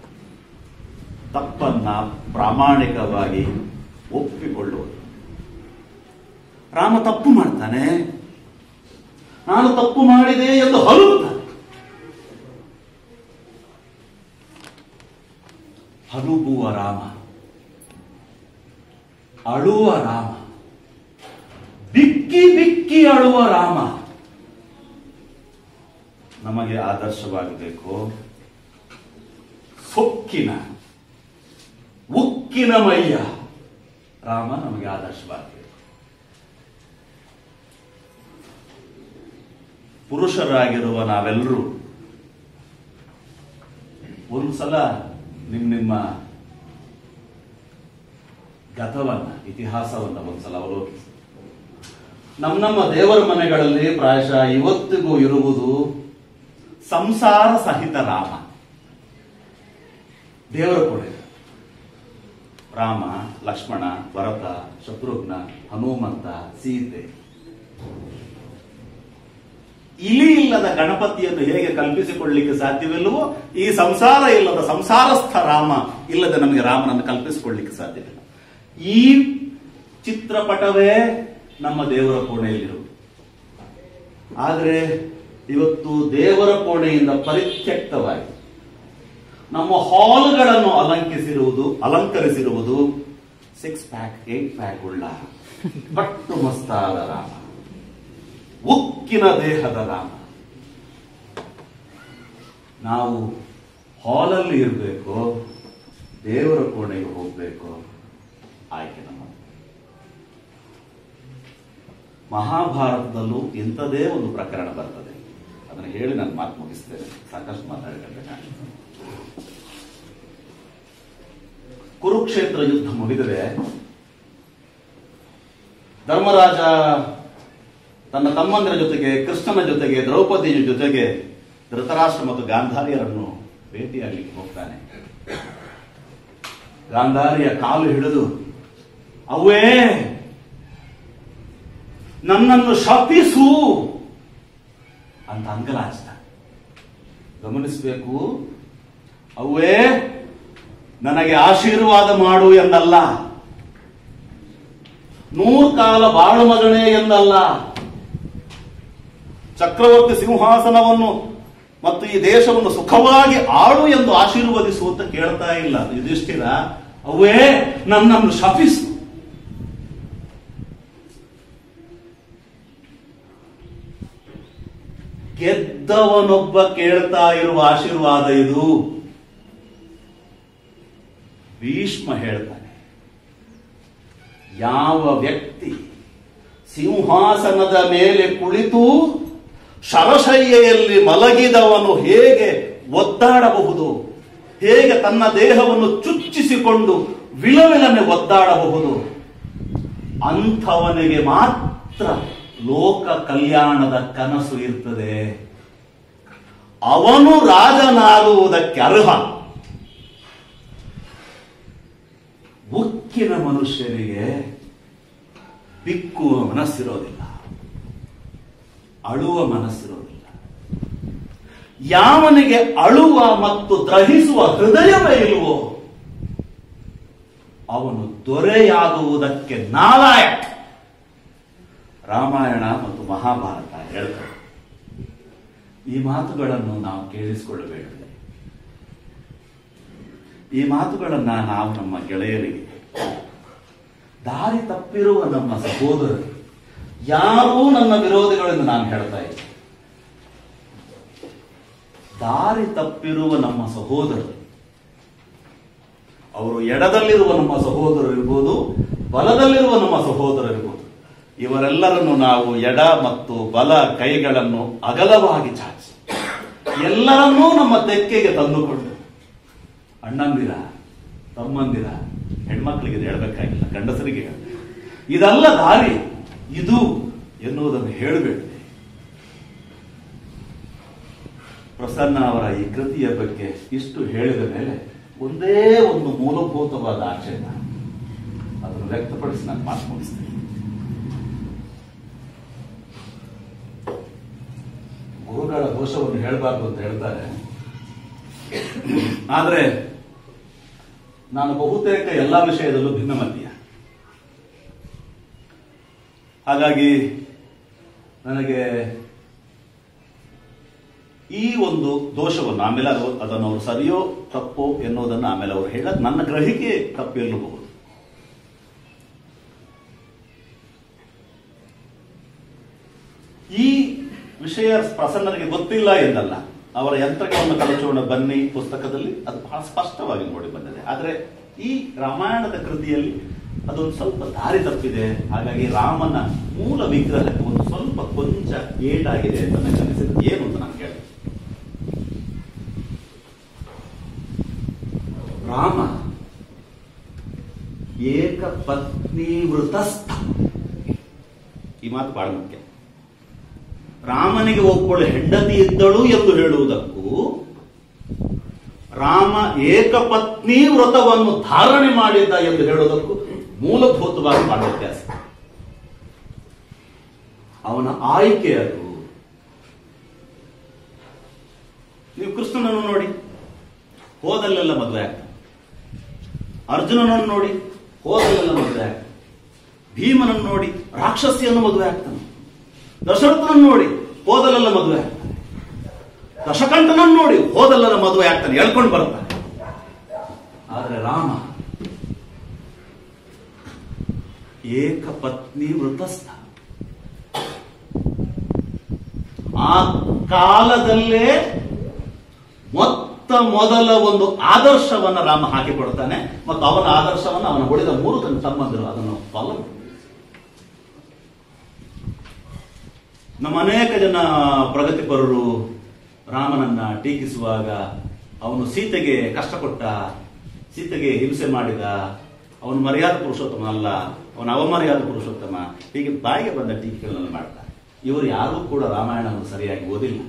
ತಪ್ಪನ್ನ ಪ್ರಾಮಾಣಿಕವಾಗಿ ಒಪ್ಪಿಕೊಳ್ಳುವುದು. ರಾಮ ತಪ್ಪು ಮಾಡ್ತಾನೆ, ನಾನು ತಪ್ಪು ಮಾಡಿದೆ ಎಂದು ಹಲುತ್ತಾನೆ. ಹಲುಬುವ ರಾಮ, ಅಳುವ ರಾಮ, ಬಿಕ್ಕಿ ಬಿಕ್ಕಿ ಅಳುವ ರಾಮ ನಮಗೆ ಆದರ್ಶವಾಗಬೇಕು. ಸೊಕ್ಕಿನ ಉಕ್ಕಿನ ಮೈಯ ರಾಮ ನಮಗೆ ಆದರ್ಶವಾಗಬೇಕು. ಪುರುಷರಾಗಿರುವ ನಾವೆಲ್ಲರೂ ಒಂದ್ಸಲ ನಿಮ್ ನಿಮ್ಮ ಗತವನ್ನ, ಇತಿಹಾಸವನ್ನ ಒಂದ್ಸಲ ಅವಲೋಕಿಸಿ. ನಮ್ಮ ನಮ್ಮ ದೇವರ ಮನೆಗಳಲ್ಲಿ ಪ್ರಾಯಶಃ ಇವತ್ತಿಗೂ ಇರುವುದು ಸಂಸಾರ ಸಹಿತ ರಾಮ. ದೇವರ ಕೊಡೆ ರಾಮ, ಲಕ್ಷ್ಮಣ, ಭರತ, ಶತ್ರುಘ್ನ, ಹನುಮಂತ, ಸೀತೆ. ಇಲಿ ಇಲ್ಲದ ಗಣಪತಿಯನ್ನು ಹೇಗೆ ಕಲ್ಪಿಸಿಕೊಳ್ಳಲಿಕ್ಕೆ ಸಾಧ್ಯವಿಲ್ಲವೋ, ಈ ಸಂಸಾರ ಇಲ್ಲದ ಸಂಸಾರಸ್ಥ ರಾಮ ಇಲ್ಲದೆ ನಮಗೆ ರಾಮನನ್ನು ಕಲ್ಪಿಸಿಕೊಳ್ಳಲಿಕ್ಕೆ ಸಾಧ್ಯವಿಲ್ಲ. ಈ ಚಿತ್ರಪಟವೇ ನಮ್ಮ ದೇವರ ಕೋಣೆಯಲ್ಲಿರುವುದು. ಆದರೆ ಇವತ್ತು ದೇವರ ಕೋಣೆಯಿಂದ ಪರಿತ್ಯಕ್ತವಾಗಿ ನಮ್ಮ ಹಾಲ್ಗಳನ್ನು ಅಲಂಕರಿಸಿರುವುದು ಅಲಂಕರಿಸಿರುವುದು ಸಿಕ್ಸ್ ಪ್ಯಾಕ್ ಏಟ್ ಪ್ಯಾಕ್ ಉಳ್ಳ ಪಟ್ಟು ಮಸ್ತಾದ ರಾಮ, ಉಕ್ಕಿನ ದೇಹದ ರಾಮ. ನಾವು ಹಾಲಲ್ಲಿ ಇರಬೇಕು, ದೇವರ ಕೋಣೆಗೆ ಹೋಗಬೇಕು, ಆಯ್ಕೆ ನಮ್ಮ. ಮಹಾಭಾರತದಲ್ಲೂ ಇಂಥದೇ ಒಂದು ಪ್ರಕರಣ ಬರ್ತದೆ. ಅದನ್ನು ಹೇಳಿ ನಾನು ಮಾತು ಮುಗಿಸ್ತೇನೆ, ಸಾಕಷ್ಟು ಮಾತಾಡಿಕೊಂಡೆ ನಾನು. ಕುರುಕ್ಷೇತ್ರ ಯುದ್ಧ ಮುಗಿದರೆ ಧರ್ಮರಾಜ ತನ್ನ ತಮ್ಮಂದಿರ ಜೊತೆಗೆ, ಕೃಷ್ಣನ ಜೊತೆಗೆ, ದ್ರೌಪದಿಯ ಜೊತೆಗೆ ಧೃತರಾಷ್ಟ್ರ ಮತ್ತು ಗಾಂಧಾರಿಯರನ್ನು ಭೇಟಿಯಾಗಲಿಕ್ಕೆ ಹೋಗ್ತಾನೆ. ಗಾಂಧಾರಿಯ ಕಾಲು ಹಿಡಿದು, ಅವೇ ನನ್ನನ್ನು ಶಪಿಸು ಅಂತ ಅಂಗಲಾಚಿದ. ಗಮನಿಸಬೇಕು, ಅವೇ ನನಗೆ ಆಶೀರ್ವಾದ ಮಾಡು ಎಂದಲ್ಲ, ನೂರು ಕಾಲ ಬಾಳು ಮಗಣೆ ಎಂದಲ್ಲ, ಚಕ್ರವರ್ತಿ ಸಿಂಹಾಸನವನ್ನು ಮತ್ತು ಈ ದೇಶವನ್ನು ಸುಖವಾಗಿ ಆಳು ಎಂದು ಆಶೀರ್ವದಿಸು ಅಂತ ಕೇಳ್ತಾ ಇಲ್ಲ ಯುಧಿಷ್ಠಿರ. ಅವೇ ನನ್ನನ್ನು ಶಪಿಸು. ಗೆದ್ದವನೊಬ್ಬ ಕೇಳ್ತಾ ಇರುವ ಆಶೀರ್ವಾದ ಇದು. ಭೀಷ್ಮ ಹೇಳ್ತಾನೆ, ಯಾವ ವ್ಯಕ್ತಿ ಸಿಂಹಾಸನದ ಮೇಲೆ ಕುಳಿತು ಶರಶಯ್ಯೆಯಲ್ಲಿ ಮಲಗಿದವನು ಹೇಗೆ ಒದ್ದಾಡಬಹುದು, ಹೇಗೆ ತನ್ನ ದೇಹವನ್ನು ಚುಚ್ಚಿಸಿಕೊಂಡು ವಿಲವಿಲನೆ ಒದ್ದಾಡಬಹುದು, ಅಂಥವನಿಗೆ ಮಾತ್ರ ಲೋಕ ಕಲ್ಯಾಣದ ಕನಸು ಇರ್ತದೆ. ಅವನು ರಾಜನಾಗುವುದಕ್ಕೆ ಅರ್ಹ. ಉಕ್ಕಿನ ಮನುಷ್ಯರಿಗೆ ಬಿಕ್ಕುವ ಮನಸ್ಸಿರೋದಿಲ್ಲ, ಅಳುವ ಮನಸ್ಸಿರೋದಿಲ್ಲ. ಯಾವನಿಗೆ ಅಳುವ ಮತ್ತು ಗ್ರಹಿಸುವ ಹೃದಯವೇ ಇಲ್ವೋ ಅವನು ದೊರೆಯಾಗುವುದಕ್ಕೆ ನಾಲಾಯಕ. ರಾಮಾಯಣ ಮತ್ತು ಮಹಾಭಾರತ ಹೇಳ್ತಾರೆ. ಈ ಮಾತುಗಳನ್ನು ನಾವು ಕೇಳಿಸಿಕೊಳ್ಳಬೇಡ. ಈ ಮಾತುಗಳನ್ನ ನಾವು ನಮ್ಮ ಗೆಳೆಯರಿಗೆ, ದಾರಿ ತಪ್ಪಿರುವ ನಮ್ಮ ಸಹೋದರರು, ಯಾರೂ ನನ್ನ ವಿರೋಧಿಗಳೆಂದು ನಾನು ಹೇಳ್ತಾ ಇದ್ದೆ, ದಾರಿ ತಪ್ಪಿರುವ ನಮ್ಮ ಸಹೋದರರು, ಅವರು ಎಡದಲ್ಲಿರುವ ನಮ್ಮ ಸಹೋದರರು ಇರ್ಬೋದು, ಬಲದಲ್ಲಿರುವ ನಮ್ಮ ಸಹೋದರರು ಇರ್ಬೋದು, ಇವರೆಲ್ಲರನ್ನು ನಾವು ಎಡ ಮತ್ತು ಬಲ ಕೈಗಳನ್ನು ಅಗಲವಾಗಿ ಚಾಚಿ ಎಲ್ಲರನ್ನೂ ನಮ್ಮ ತೆಕ್ಕೆಗೆ ತಂದುಕೊಂಡು, ಅಣ್ಣಂದಿರ, ತಮ್ಮಂದಿರ, ಹೆಣ್ಮಕ್ಳಿಗೆ ಹೇಳಬೇಕಾಗಿಲ್ಲ, ಗಂಡಸರಿಗೆ ಇದಲ್ಲ ದಾರಿ, ಇದು ಎನ್ನುವುದನ್ನು ಹೇಳಬೇಕು. ಪ್ರಸನ್ನ ಅವರ ಈ ಕೃತಿಯ ಬಗ್ಗೆ ಇಷ್ಟು ಹೇಳಿದ ಮೇಲೆ ಒಂದೇ ಒಂದು ಮೂಲಭೂತವಾದ ಆಕ್ಷೇಪ ಅದನ್ನು ವ್ಯಕ್ತಪಡಿಸಿ ನಾನು ಮಾತು ಮುಗಿಸ್ತೇನೆ. ಗುರುಗಳ ದೋಷವನ್ನು ಹೇಳಬಾರ್ದು ಅಂತ ಹೇಳ್ತಾರೆ, ಆದರೆ ನಾನು ಬಹುತೇಕ ಎಲ್ಲ ವಿಷಯದಲ್ಲೂ ಭಿನ್ನಮತೀಯ. ಹಾಗಾಗಿ ನನಗೆ ಈ ಒಂದು ದೋಷವನ್ನು ಆಮೇಲೆ ಅದು ಅದನ್ನು ಅವರು ಸರಿಯೋ ತಪ್ಪೋ ಎನ್ನುವುದನ್ನು ಆಮೇಲೆ ಅವರು ಹೇಳೋದು ನನ್ನ ಗ್ರಹಿಕೆ ತಪ್ಪೆಲ್ಲಬಹುದು. ಈ ವಿಷಯ ಪ್ರಸನ್ನರಿಗೆ ಗೊತ್ತಿಲ್ಲ ಎಂದಲ್ಲ, ಅವರ ಯಂತ್ರಗಳನ್ನು ಕಳಚೋಣ ಬನ್ನಿ ಪುಸ್ತಕದಲ್ಲಿ ಅದು ಬಹಳ ಸ್ಪಷ್ಟವಾಗಿ ನೋಡಿ ಬಂದಿದೆ. ಆದರೆ ಈ ರಾಮಾಯಣದ ಕೃತಿಯಲ್ಲಿ ಅದೊಂದು ಸ್ವಲ್ಪ ದಾರಿ ತಪ್ಪಿದೆ. ಹಾಗಾಗಿ ರಾಮನ ಮೂಲ ವಿಗ್ರಹಕ್ಕೆ ಒಂದು ಸ್ವಲ್ಪ ಕೊಂಚ ಏಟಾಗಿದೆ ಅಂತ ನನಗೆ ಅನಿಸಿದೆ. ಏನು ಅಂತ ನಾನು ಕೇಳಿದೆ. ರಾಮ ಏಕ ಪತ್ನಿ ವೃತಸ್ಥ, ಈ ಮಾತು ಬಹಳ ಮುಖ್ಯ. ರಾಮನಿಗೆ ಒಬ್ಬಳು ಹೆಂಡತಿ ಇದ್ದಳು ಎಂದು ಹೇಳುವುದಕ್ಕೂ ರಾಮ ಏಕಪತ್ನಿ ವ್ರತವನ್ನು ಧಾರಣೆ ಮಾಡಿದ್ದ ಎಂದು ಹೇಳುವುದಕ್ಕೂ ಮೂಲಭೂತವಾಗಿ ಬಹಳ ವ್ಯತ್ಯಾಸ. ಅವನ ಆಯ್ಕೆ ಅದು. ನೀವು ಕೃಷ್ಣನನ್ನು ನೋಡಿ, ಹೋದಲ್ಲೆಲ್ಲ ಮದುವೆ ಆಗ್ತಾನೆ. ಅರ್ಜುನನನ್ನು ನೋಡಿ, ಹೋದಲ್ಲೆಲ್ಲ ಮದುವೆ ಆಗ್ತಾನೆ. ಭೀಮನನ್ನು ನೋಡಿ, ರಾಕ್ಷಸಿಯನ್ನು ಮದುವೆ ಆಗ್ತಾನೆ. ದಶರಥನನ್ನು ನೋಡಿ, ಹೋದಲ್ಲೆಲ್ಲ ಮದುವೆ ಆಗ್ತಾನೆ. ದಶಕಂಠನನ್ನು ನೋಡಿ, ಹೋದಲ್ಲೆಲ್ಲ ಮದುವೆ ಆಗ್ತಾನೆ, ಹೇಳ್ಕೊಂಡು ಬರ್ತಾನೆ. ಆದರೆ ರಾಮ ಏಕಪತ್ನಿ ವೃತಸ್ಥ. ಆ ಕಾಲದಲ್ಲೇ ಮೊತ್ತ ಮೊದಲ ಒಂದು ಆದರ್ಶವನ್ನು ರಾಮ ಹಾಕಿಕೊಡ್ತಾನೆ ಮತ್ತು ಅವನ ಆದರ್ಶವನ್ನು ಅವನ ಉಳಿದ ಮೂರು ತನ್ನ ತಮ್ಮಂದಿರು ಅದನ್ನು ಫಾಲೋ. ನಮ್ಮ ಅನೇಕ ಜನ ಪ್ರಗತಿಪರರು ರಾಮನನ್ನ ಟೀಕಿಸುವಾಗ ಅವನು ಸೀತೆಗೆ ಕಷ್ಟ ಕೊಟ್ಟ, ಸೀತೆಗೆ ಹಿಂಸೆ ಮಾಡಿದ, ಅವನು ಮರ್ಯಾದ ಪುರುಷೋತ್ತಮ ಅಲ್ಲ, ಅವನ ಅವಮರ್ಯಾದ ಪುರುಷೋತ್ತಮ, ಹೀಗೆ ಬಾಯಿಗೆ ಬಂದ ಟೀಕೆಗಳನ್ನು ಮಾಡ್ತಾರೆ. ಇವರು ಯಾರೂ ಕೂಡ ರಾಮಾಯಣವನ್ನು ಸರಿಯಾಗಿ ಓದಿಲ್ಲ.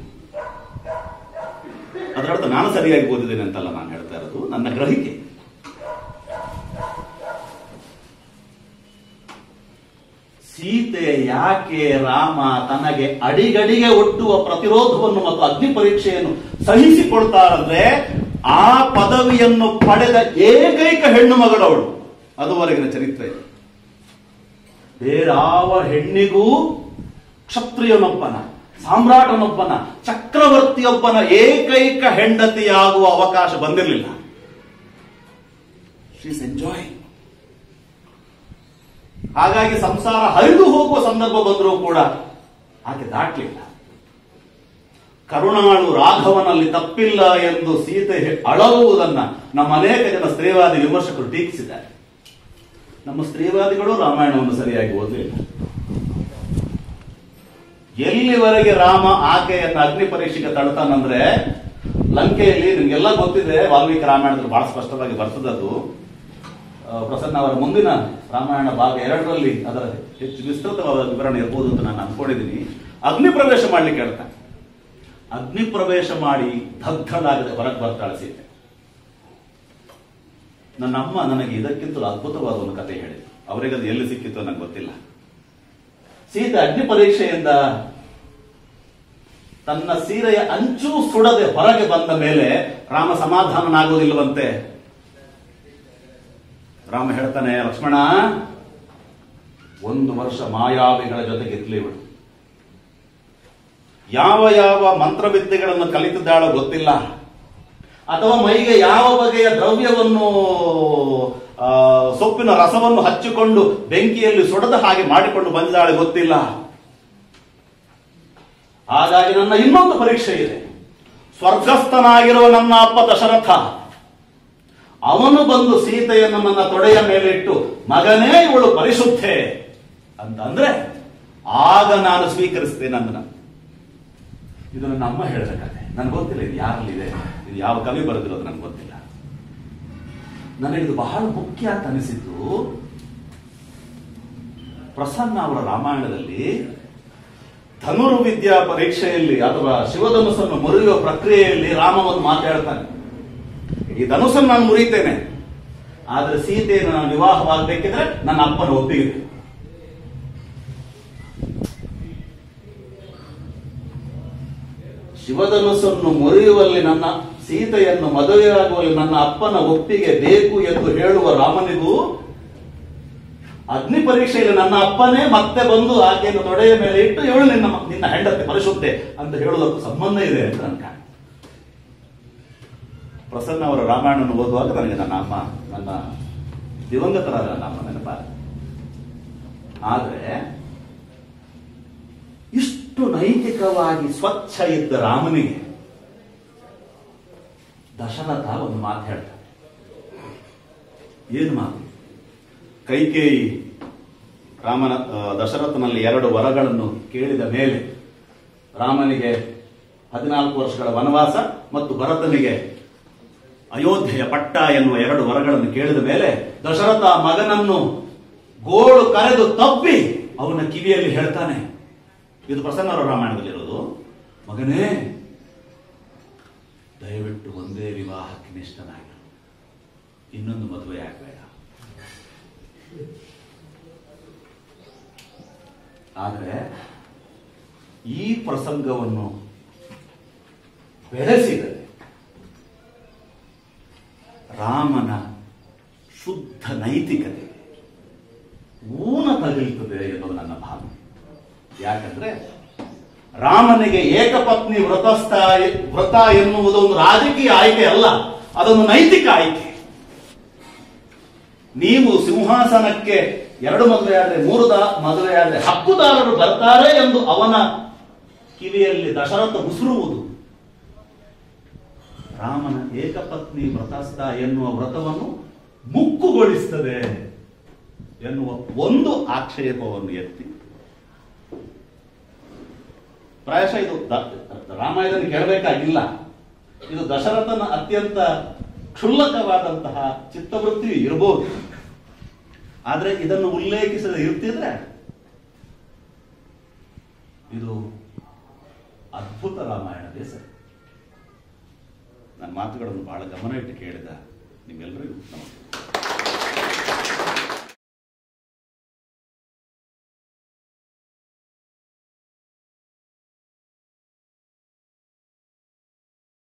ಅದರರ್ಥ ನಾನು ಸರಿಯಾಗಿ ಓದಿದ್ದೇನೆ ಅಂತಲ್ಲ ನಾನು ಹೇಳ್ತಾ ಇರೋದು, ನನ್ನ ಗ್ರಹಿಕೆ. ಸೀತೆ ಯಾಕೆ ರಾಮ ತನಗೆ ಅಡಿಗಡಿಗೆ ಒಟ್ಟುವ ಪ್ರತಿರೋಧವನ್ನು ಮತ್ತು ಅಗ್ನಿ ಪರೀಕ್ಷೆಯನ್ನು ಸಹಿಸಿಕೊಳ್ತಾರಂದ್ರೆ ಆ ಪದವಿಯನ್ನು ಪಡೆದ ಏಕೈಕ ಹೆಣ್ಣು ಮಗಳವಳು. ಅದುವರೆಗಿನ ಚರಿತ್ರೆ ಬೇರಾವ ಹೆಣ್ಣಿಗೂ ಕ್ಷತ್ರಿಯನೊಬ್ಬನ, ಸಾಮ್ರಾಟನೊಬ್ಬನ, ಚಕ್ರವರ್ತಿಯೊಬ್ಬನ ಏಕೈಕ ಹೆಂಡತಿಯಾಗುವ ಅವಕಾಶ ಬಂದಿರಲಿಲ್ಲ. She is enjoying. ಹಾಗಾಗಿ ಸಂಸಾರ ಹರಿದು ಹೋಗುವ ಸಂದರ್ಭ ಬಂದರೂ ಕೂಡ ಆಕೆ ದಾಟಲಿಲ್ಲ. ಕರುಣಾಳು ರಾಘವನಲ್ಲಿ ತಪ್ಪಿಲ್ಲ ಎಂದು ಸೀತೆ ಅಳಲುವುದನ್ನ ನಮ್ಮ ಅನೇಕ ಜನ ಸ್ತ್ರೀವಾದಿ ವಿಮರ್ಶಕರು ಟೀಕಿಸಿದ್ದಾರೆ. ನಮ್ಮ ಸ್ತ್ರೀವಾದಿಗಳು ರಾಮಾಯಣವನ್ನು ಸರಿಯಾಗಿ ಓದಲಿಲ್ಲ. ಎಲ್ಲಿವರೆಗೆ ರಾಮ ಆಕೆಯನ್ನು ಅಗ್ನಿ ಪರೀಕ್ಷೆಗೆ ತಳ್ತಾನಂದ್ರೆ, ಲಂಕೆಯಲ್ಲಿ ನಿಮ್ಗೆಲ್ಲ ಗೊತ್ತಿದೆ, ವಾಲ್ಮೀಕಿ ರಾಮಾಯಣದಲ್ಲಿ ಬಹಳ ಸ್ಪಷ್ಟವಾಗಿ ಬರ್ತದದು. ಪ್ರಸನ್ನ ಅವರ ಮುಂದಿನ ರಾಮಾಯಣ ಭಾಗ ಎರಡರಲ್ಲಿ ಅದರ ಹೆಚ್ಚು ವಿಸ್ತೃತವಾದ ವಿವರಣೆ ಇರಬಹುದು ಅಂತ ನಾನು ಅನ್ಕೊಂಡಿದ್ದೀನಿ. ಅಗ್ನಿ ಪ್ರವೇಶ ಮಾಡ್ಲಿಕ್ಕೆ ಹೇಳ್ತಾನೆ. ಅಗ್ನಿ ಪ್ರವೇಶ ಮಾಡಿ ದಗ್ಧಳಾಗದೆ ಹೊರಗೆ ಬರ್ತಾಳೆ ಸೀತೆ. ನನ್ನ ಅಮ್ಮ ನನಗೆ ಇದಕ್ಕಿಂತಲೂ ಅದ್ಭುತವಾದ ಒಂದು ಕಥೆ ಹೇಳಿದ್ರು. ಅವರಿಗೆ ಅದು ಎಲ್ಲಿ ಸಿಕ್ಕಿತ್ತು ನನಗೆ ಗೊತ್ತಿಲ್ಲ. ಸೀತೆ ಅಗ್ನಿ ಪರೀಕ್ಷೆಯಿಂದ ತನ್ನ ಸೀರೆಯ ಅಂಚು ಸುಡದೆ ಹೊರಗೆ ಬಂದ ಮೇಲೆ ರಾಮ ಸಮಾಧಾನನಾಗುವುದಿಲ್ಲವಂತೆ. ರಾಮ ಹೇಳ್ತಾನೆ, ಲಕ್ಷ್ಮಣ, ಒಂದು ವರ್ಷ ಮಾಯಾವಿಗಳ ಜೊತೆಗೆ ಇರ್ಲಿವಳು. ಯಾವ ಯಾವ ಮಂತ್ರವಿದ್ಯೆಗಳನ್ನು ಕಲಿತಿದ್ದಾಳೋ ಗೊತ್ತಿಲ್ಲ, ಅಥವಾ ಮೈಗೆ ಯಾವ ಬಗೆಯ ದ್ರವ್ಯವನ್ನು ಸೊಪ್ಪಿನ ರಸವನ್ನು ಹಚ್ಚಿಕೊಂಡು ಬೆಂಕಿಯಲ್ಲಿ ಸುಡದ ಹಾಗೆ ಮಾಡಿಕೊಂಡು ಬಂದಿದ್ದಾಳೆ ಗೊತ್ತಿಲ್ಲ. ಹಾಗಾಗಿ ನನ್ನ ಇನ್ನೊಂದು ಪರೀಕ್ಷೆ ಇದೆ. ಸ್ವರ್ಗಸ್ಥನಾಗಿರುವ ನನ್ನ ಅಪ್ಪ ದಶರಥ, ಅವನು ಬಂದು ಸೀತೆಯನ್ನು ನನ್ನ ತೊಡೆಯ ಮೇಲೆ ಇಟ್ಟು, ಮಗನೇ ಇವಳು ಪರಿಶುದ್ಧೆ ಅಂತಂದ್ರೆ ಆಗ ನಾನು ಸ್ವೀಕರಿಸ್ತೇನೆ ಅಂದನ. ಇದು ನನ್ನ ಅಮ್ಮ ಹೇಳಿದ ಕಥೆ. ನನ್ಗೆ ಗೊತ್ತಿಲ್ಲ ಇದು ಯಾರಲ್ಲಿದೆ, ಇದು ಯಾವ ಕವಿ ಬರೆದಿರೋದು ನನ್ಗೆ ಗೊತ್ತಿಲ್ಲ. ನನಗಿದು ಬಹಳ ಮುಖ್ಯ ಅಂತ ಅನಿಸಿದ್ದು, ಪ್ರಸನ್ನ ಅವರ ರಾಮಾಯಣದಲ್ಲಿ ಧನುರ್ವಿದ್ಯಾ ಪರೀಕ್ಷೆಯಲ್ಲಿ ಅಥವಾ ಶಿವಧನುಸನ್ನು ಮುರಿಯುವ ಪ್ರಕ್ರಿಯೆಯಲ್ಲಿ ರಾಮ ಒಂದು ಮಾತಾಡ್ತಾನೆ, ಈ ಧನುಸನ್ನು ನಾನು ಮುರಿತೇನೆ, ಆದ್ರೆ ಸೀತೆಯನ್ನು ನಾನು ವಿವಾಹವಾಗಬೇಕಿದ್ರೆ ನನ್ನ ಅಪ್ಪನ ಒಪ್ಪಿಗೆ. ಶಿವಧನುಸನ್ನು ಮುರಿಯುವಲ್ಲಿ ನನ್ನ ಸೀತೆಯನ್ನು ಮದುವೆಯಾಗುವಲ್ಲಿ ನನ್ನ ಅಪ್ಪನ ಒಪ್ಪಿಗೆ ಬೇಕು ಎಂದು ಹೇಳುವ ರಾಮನಿಗೂ, ಅಗ್ನಿ ಪರೀಕ್ಷೆಯಲ್ಲಿ ನನ್ನ ಅಪ್ಪನೇ ಮತ್ತೆ ಬಂದು ಆಕೆಯನ್ನು ತೊಡೆಯ ಮೇಲೆ ಇಟ್ಟು ಇವಳು ನಿನ್ನ ನಿನ್ನ ಹೆಂಡತಿ ಪರಿಶುದ್ಧೆ ಅಂತ ಹೇಳುವುದಕ್ಕೂ ಸಂಬಂಧ ಇದೆ ಅಂತ ನನ್ನ ಕಾಣ. ಪ್ರಸನ್ನ ಅವರ ರಾಮಾಯಣವನ್ನು ಓದುವಾಗ ನನಗೆ ನನ್ನ ಅಮ್ಮ, ನನ್ನ ದಿವಂಗತರಾದ ನನ್ನ ಅಮ್ಮ ನೆನಪ. ಆದ್ರೆ ಇಷ್ಟು ನೈತಿಕವಾಗಿ ಸ್ವಚ್ಛ ಇದ್ದ ರಾಮನಿಗೆ ದಶರಥ ಒಂದು ಮಾತು ಹೇಳ್ತಾನೆ. ಏನು ಮಾತು? ಕೈಕೇಯಿ ರಾಮನ ದಶರಥನಲ್ಲಿ ಎರಡು ವರಗಳನ್ನು ಕೇಳಿದ ಮೇಲೆ, ರಾಮನಿಗೆ ಹದಿನಾಲ್ಕು ವರ್ಷಗಳ ವನವಾಸ ಮತ್ತು ಭರತನಿಗೆ ಅಯೋಧ್ಯೆಯ ಪಟ್ಟ ಎನ್ನುವ ಎರಡು ವರಗಳನ್ನು ಕೇಳಿದ ಮೇಲೆ ದಶರಥ ಮಗನನ್ನು ಗೋಳು ಕರೆದು ತಪ್ಪಿ ಅವನ ಕಿವಿಯಲ್ಲಿ ಹೇಳ್ತಾನೆ, ಇದು ಪ್ರಸನ್ನವರ ರಾಮಾಯಣದಲ್ಲಿರೋದು, ಮಗನೇ ದಯವಿಟ್ಟು ಒಂದೇ ವಿವಾಹಕ್ಕೆ ನಿಷ್ಠನಾಗಿರು, ಇನ್ನೊಂದು ಮದುವೆ ಆಗಬೇಡ. ಆದರೆ ಈ ಪ್ರಸಂಗವನ್ನು ಬೆಳೆಸಿದರೆ ರಾಮನ ಶುದ್ಧ ನೈತಿಕತೆ ಊನ ತಗುಲುತ್ತದೆ ಎನ್ನುವುದು ನನ್ನ ಭಾವನೆ. ಯಾಕಂದ್ರೆ ರಾಮನಿಗೆ ಏಕಪತ್ನಿ ವ್ರತಸ್ಥ ವ್ರತ ಎನ್ನುವುದು ಒಂದು ರಾಜಕೀಯ ಆಯ್ಕೆ ಅಲ್ಲ, ಅದೊಂದು ನೈತಿಕ ಆಯ್ಕೆ. ನೀವು ಸಿಂಹಾಸನಕ್ಕೆ ಎರಡು ಮದುವೆ ಆದರೆ, ಮೂರು ಮದುವೆ ಆದರೆ ಹಕ್ಕುದಾರರು ಬರ್ತಾರೆ ಎಂದು ಅವನ ಕಿವಿಯಲ್ಲಿ ದಶರಥ ಉಸಿರುವುದು ರಾಮನ ಏಕಪತ್ನಿ ವ್ರತಸ್ಥ ಎನ್ನುವ ವ್ರತವನ್ನು ಮುಕ್ಕುಗೊಳಿಸುತ್ತದೆ ಎನ್ನುವ ಒಂದು ಆಕ್ಷೇಪವನ್ನು ಎತ್ತಿ, ಪ್ರಾಯಶಃ ಇದು ರಾಮಾಯಣದಲ್ಲಿ ಕೇಳಬೇಕಾಗಿಲ್ಲ, ಇದು ದಶರಥನ ಅತ್ಯಂತ ಕ್ಷುಲ್ಲಕವಾದಂತಹ ಚಿತ್ತವೃತ್ತಿ ಇರಬಹುದು. ಆದರೆ ಇದನ್ನು ಉಲ್ಲೇಖಿಸದೆ ಇರ್ತಿದ್ರೆ ಇದು ಅದ್ಭುತ ರಾಮಾಯಣದೇ ಸರಿ. ನನ್ನ ಮಾತುಗಳನ್ನು ಬಹಳ ಗಮನ ಇಟ್ಟು ಕೇಳಿದ ನಿಮ್ಮೆಲ್ಲರಿಗೂ ನಮಸ್ಕಾರ.